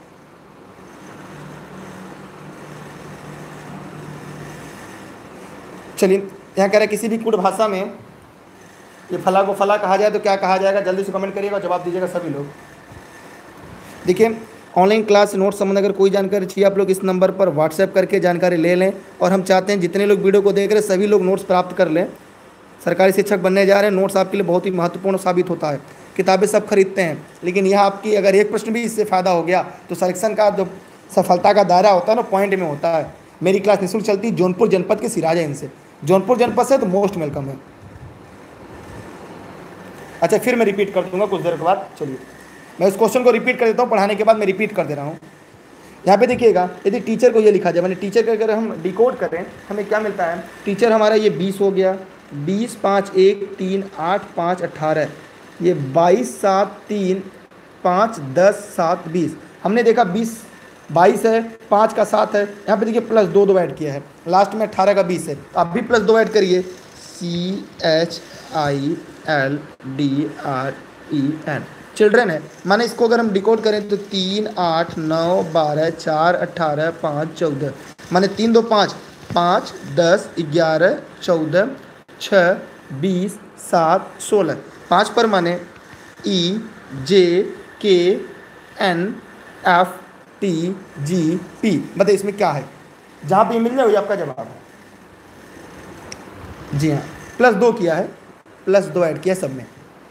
चलिए, यहाँ कह रहे किसी भी कूट भाषा में ये फला को फला कहा जाए तो क्या कहा जाएगा? जल्दी से कमेंट करिएगा, जवाब दीजिएगा सभी लोग। देखिए, ऑनलाइन क्लास नोट संबंध अगर कोई जानकारी चाहिए, आप लोग इस नंबर पर व्हाट्सएप करके जानकारी ले लें। और हम चाहते हैं जितने लोग वीडियो को देख रहे हैं सभी लोग नोट्स प्राप्त कर लें। सरकारी शिक्षक बनने जा रहे हैं, नोट्स आपके लिए बहुत ही महत्वपूर्ण साबित होता है। किताबें सब खरीदते हैं, लेकिन यह आपकी अगर एक प्रश्न भी इससे फ़ायदा हो गया तो सिलेक्शन का जो सफलता का दायरा होता है ना, पॉइंट में होता है। मेरी क्लास निःशुल्क चलती है जौनपुर जनपद के सिराज है, इनसे जौनपुर जनपद से, तो मोस्ट वेलकम है। अच्छा, फिर मैं रिपीट कर दूंगा कुछ देर के बाद। चलिए, मैं इस क्वेश्चन को रिपीट कर देता हूँ, पढ़ाने के बाद मैं रिपीट कर दे रहा हूँ। यहाँ पे देखिएगा, यदि टीचर को ये लिखा जाए, मैंने टीचर का अगर हम डिकोड करें हमें क्या मिलता है? टीचर हमारा ये बीस हो गया, बीस पाँच एक तीन आठ पाँच अट्ठारह, ये बाईस सात तीन पाँच दस सात बीस। हमने देखा बीस बाईस है, पाँच का सात है, यहाँ पे देखिए प्लस दो दो ऐड किया है, लास्ट में अट्ठारह का बीस है, तो आप भी प्लस दो ऐड करिए। C H I L D R E N, children है, माने इसको अगर हम डिकोड करें तो तीन आठ नौ बारह चार अट्ठारह पाँच चौदह, माने तीन दो पाँच, पाँच दस ग्यारह चौदह छः बीस सात सोलह, पाँच पर माने E J K N F T G P. बताइए इसमें क्या है? जहाँ पे मिल जाए वही आपका जवाब है। जी हाँ, प्लस दो किया है, प्लस दो ऐड किया सब में।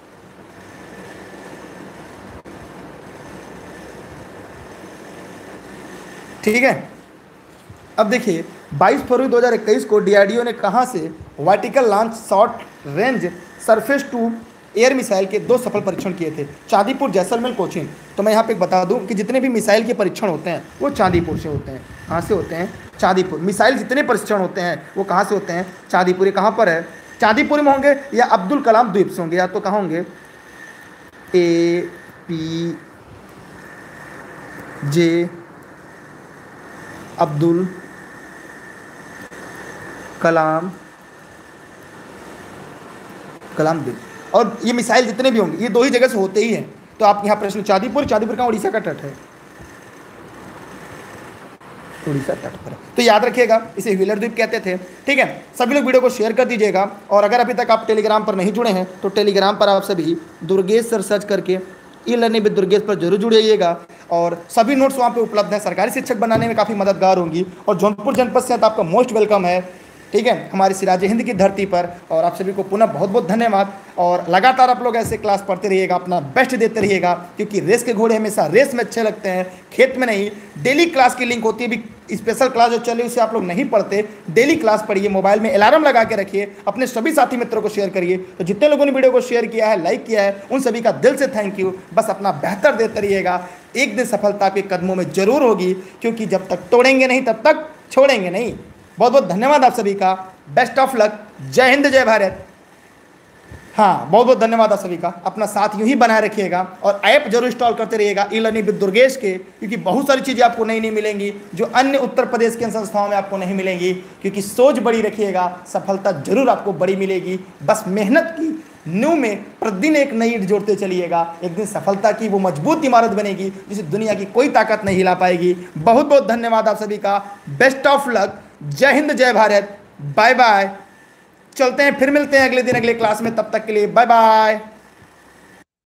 ठीक है, अब देखिए बाईस फरवरी दो हज़ार इक्कीस को डीआरडीओ ने कहां से vertical launch short range surface to air missile के दो सफल परीक्षण किए थे? चांदीपुर, जैसलमेर, कोचीन। तो मैं यहाँ पे बता दूं कि जितने भी मिसाइल के परीक्षण होते हैं वो चांदीपुर से होते हैं। कहाँ से होते हैं? चांदीपुर। मिसाइल जितने परीक्षण होते हैं वो कहाँ से होते हैं? चांदीपुर। कहाँ पर है? चांदीपुर में होंगे या अब्दुल कलाम द्वीप से होंगे, या तो कहाँ होंगे? ए पी जे अब्दुल कलाम कलाम द्वीप। और ये मिसाइल जितने भी होंगे ये दो ही जगह से होते ही हैं। तो आप यहाँ प्रश्न चांदीपुर, चांदीपुर का उड़ीसा का तट है, उड़ीसा तट पर। तो याद रखिएगा इसे व्हीलर द्वीप कहते थे। ठीक है, सभी लोग वीडियो को शेयर कर दीजिएगा। और अगर अभी तक आप टेलीग्राम पर नहीं जुड़े हैं तो टेलीग्राम पर आप सभी दुर्गेश सर सर्च करके ई लर्निंग विद दुर्गेश पर जरूर जुड़िएगा। और सभी नोट्स वहाँ पे उपलब्ध हैं, सरकारी शिक्षक बनाने में काफ़ी मददगार होंगी। और जौनपुर जनपद से तो आपका मोस्ट वेलकम है। ठीक है, हमारी सिराज हिंद की धरती पर। और आप सभी को पुनः बहुत बहुत धन्यवाद। और लगातार आप लोग ऐसे क्लास पढ़ते रहिएगा, अपना बेस्ट देते रहिएगा, क्योंकि रेस के घोड़े हमेशा रेस में अच्छे लगते हैं, खेत में नहीं। डेली क्लास की लिंक होती है, भी स्पेशल क्लास जो चले उसे आप लोग नहीं पढ़ते, डेली क्लास पढ़िए, मोबाइल में अलार्म लगा के रखिए, अपने सभी साथी मित्रों को शेयर करिए। तो जितने लोगों ने वीडियो को शेयर किया है, लाइक किया है, उन सभी का दिल से थैंक यू। बस अपना बेहतर देते रहिएगा, एक दिन सफलता के कदमों में जरूर होगी, क्योंकि जब तक तोड़ेंगे नहीं तब तक छोड़ेंगे नहीं। बहुत बहुत धन्यवाद आप सभी का, बेस्ट ऑफ लक, जय हिंद जय भारत। हाँ, बहुत बहुत धन्यवाद आप सभी का, अपना साथ यूं ही बनाए रखिएगा और ऐप जरूर इंस्टॉल करते रहिएगा ई लर्निंग विद दुर्गेश के, क्योंकि बहुत सारी चीज़ें आपको नई नहीं मिलेंगी जो अन्य उत्तर प्रदेश के संस्थाओं में आपको नहीं मिलेंगी। क्योंकि सोच बड़ी रखिएगा, सफलता जरूर आपको बड़ी मिलेगी। बस मेहनत की नींव में प्रतिदिन एक नई ईंट जोड़ते चलिएगा, एक दिन सफलता की वो मजबूत इमारत बनेगी जिसे दुनिया की कोई ताकत नहीं हिला पाएगी। बहुत बहुत धन्यवाद आप सभी का, बेस्ट ऑफ लक, जय हिंद जय भारत, बाय बाय। चलते हैं, फिर मिलते हैं अगले दिन अगले क्लास में, तब तक के लिए बाय बाय।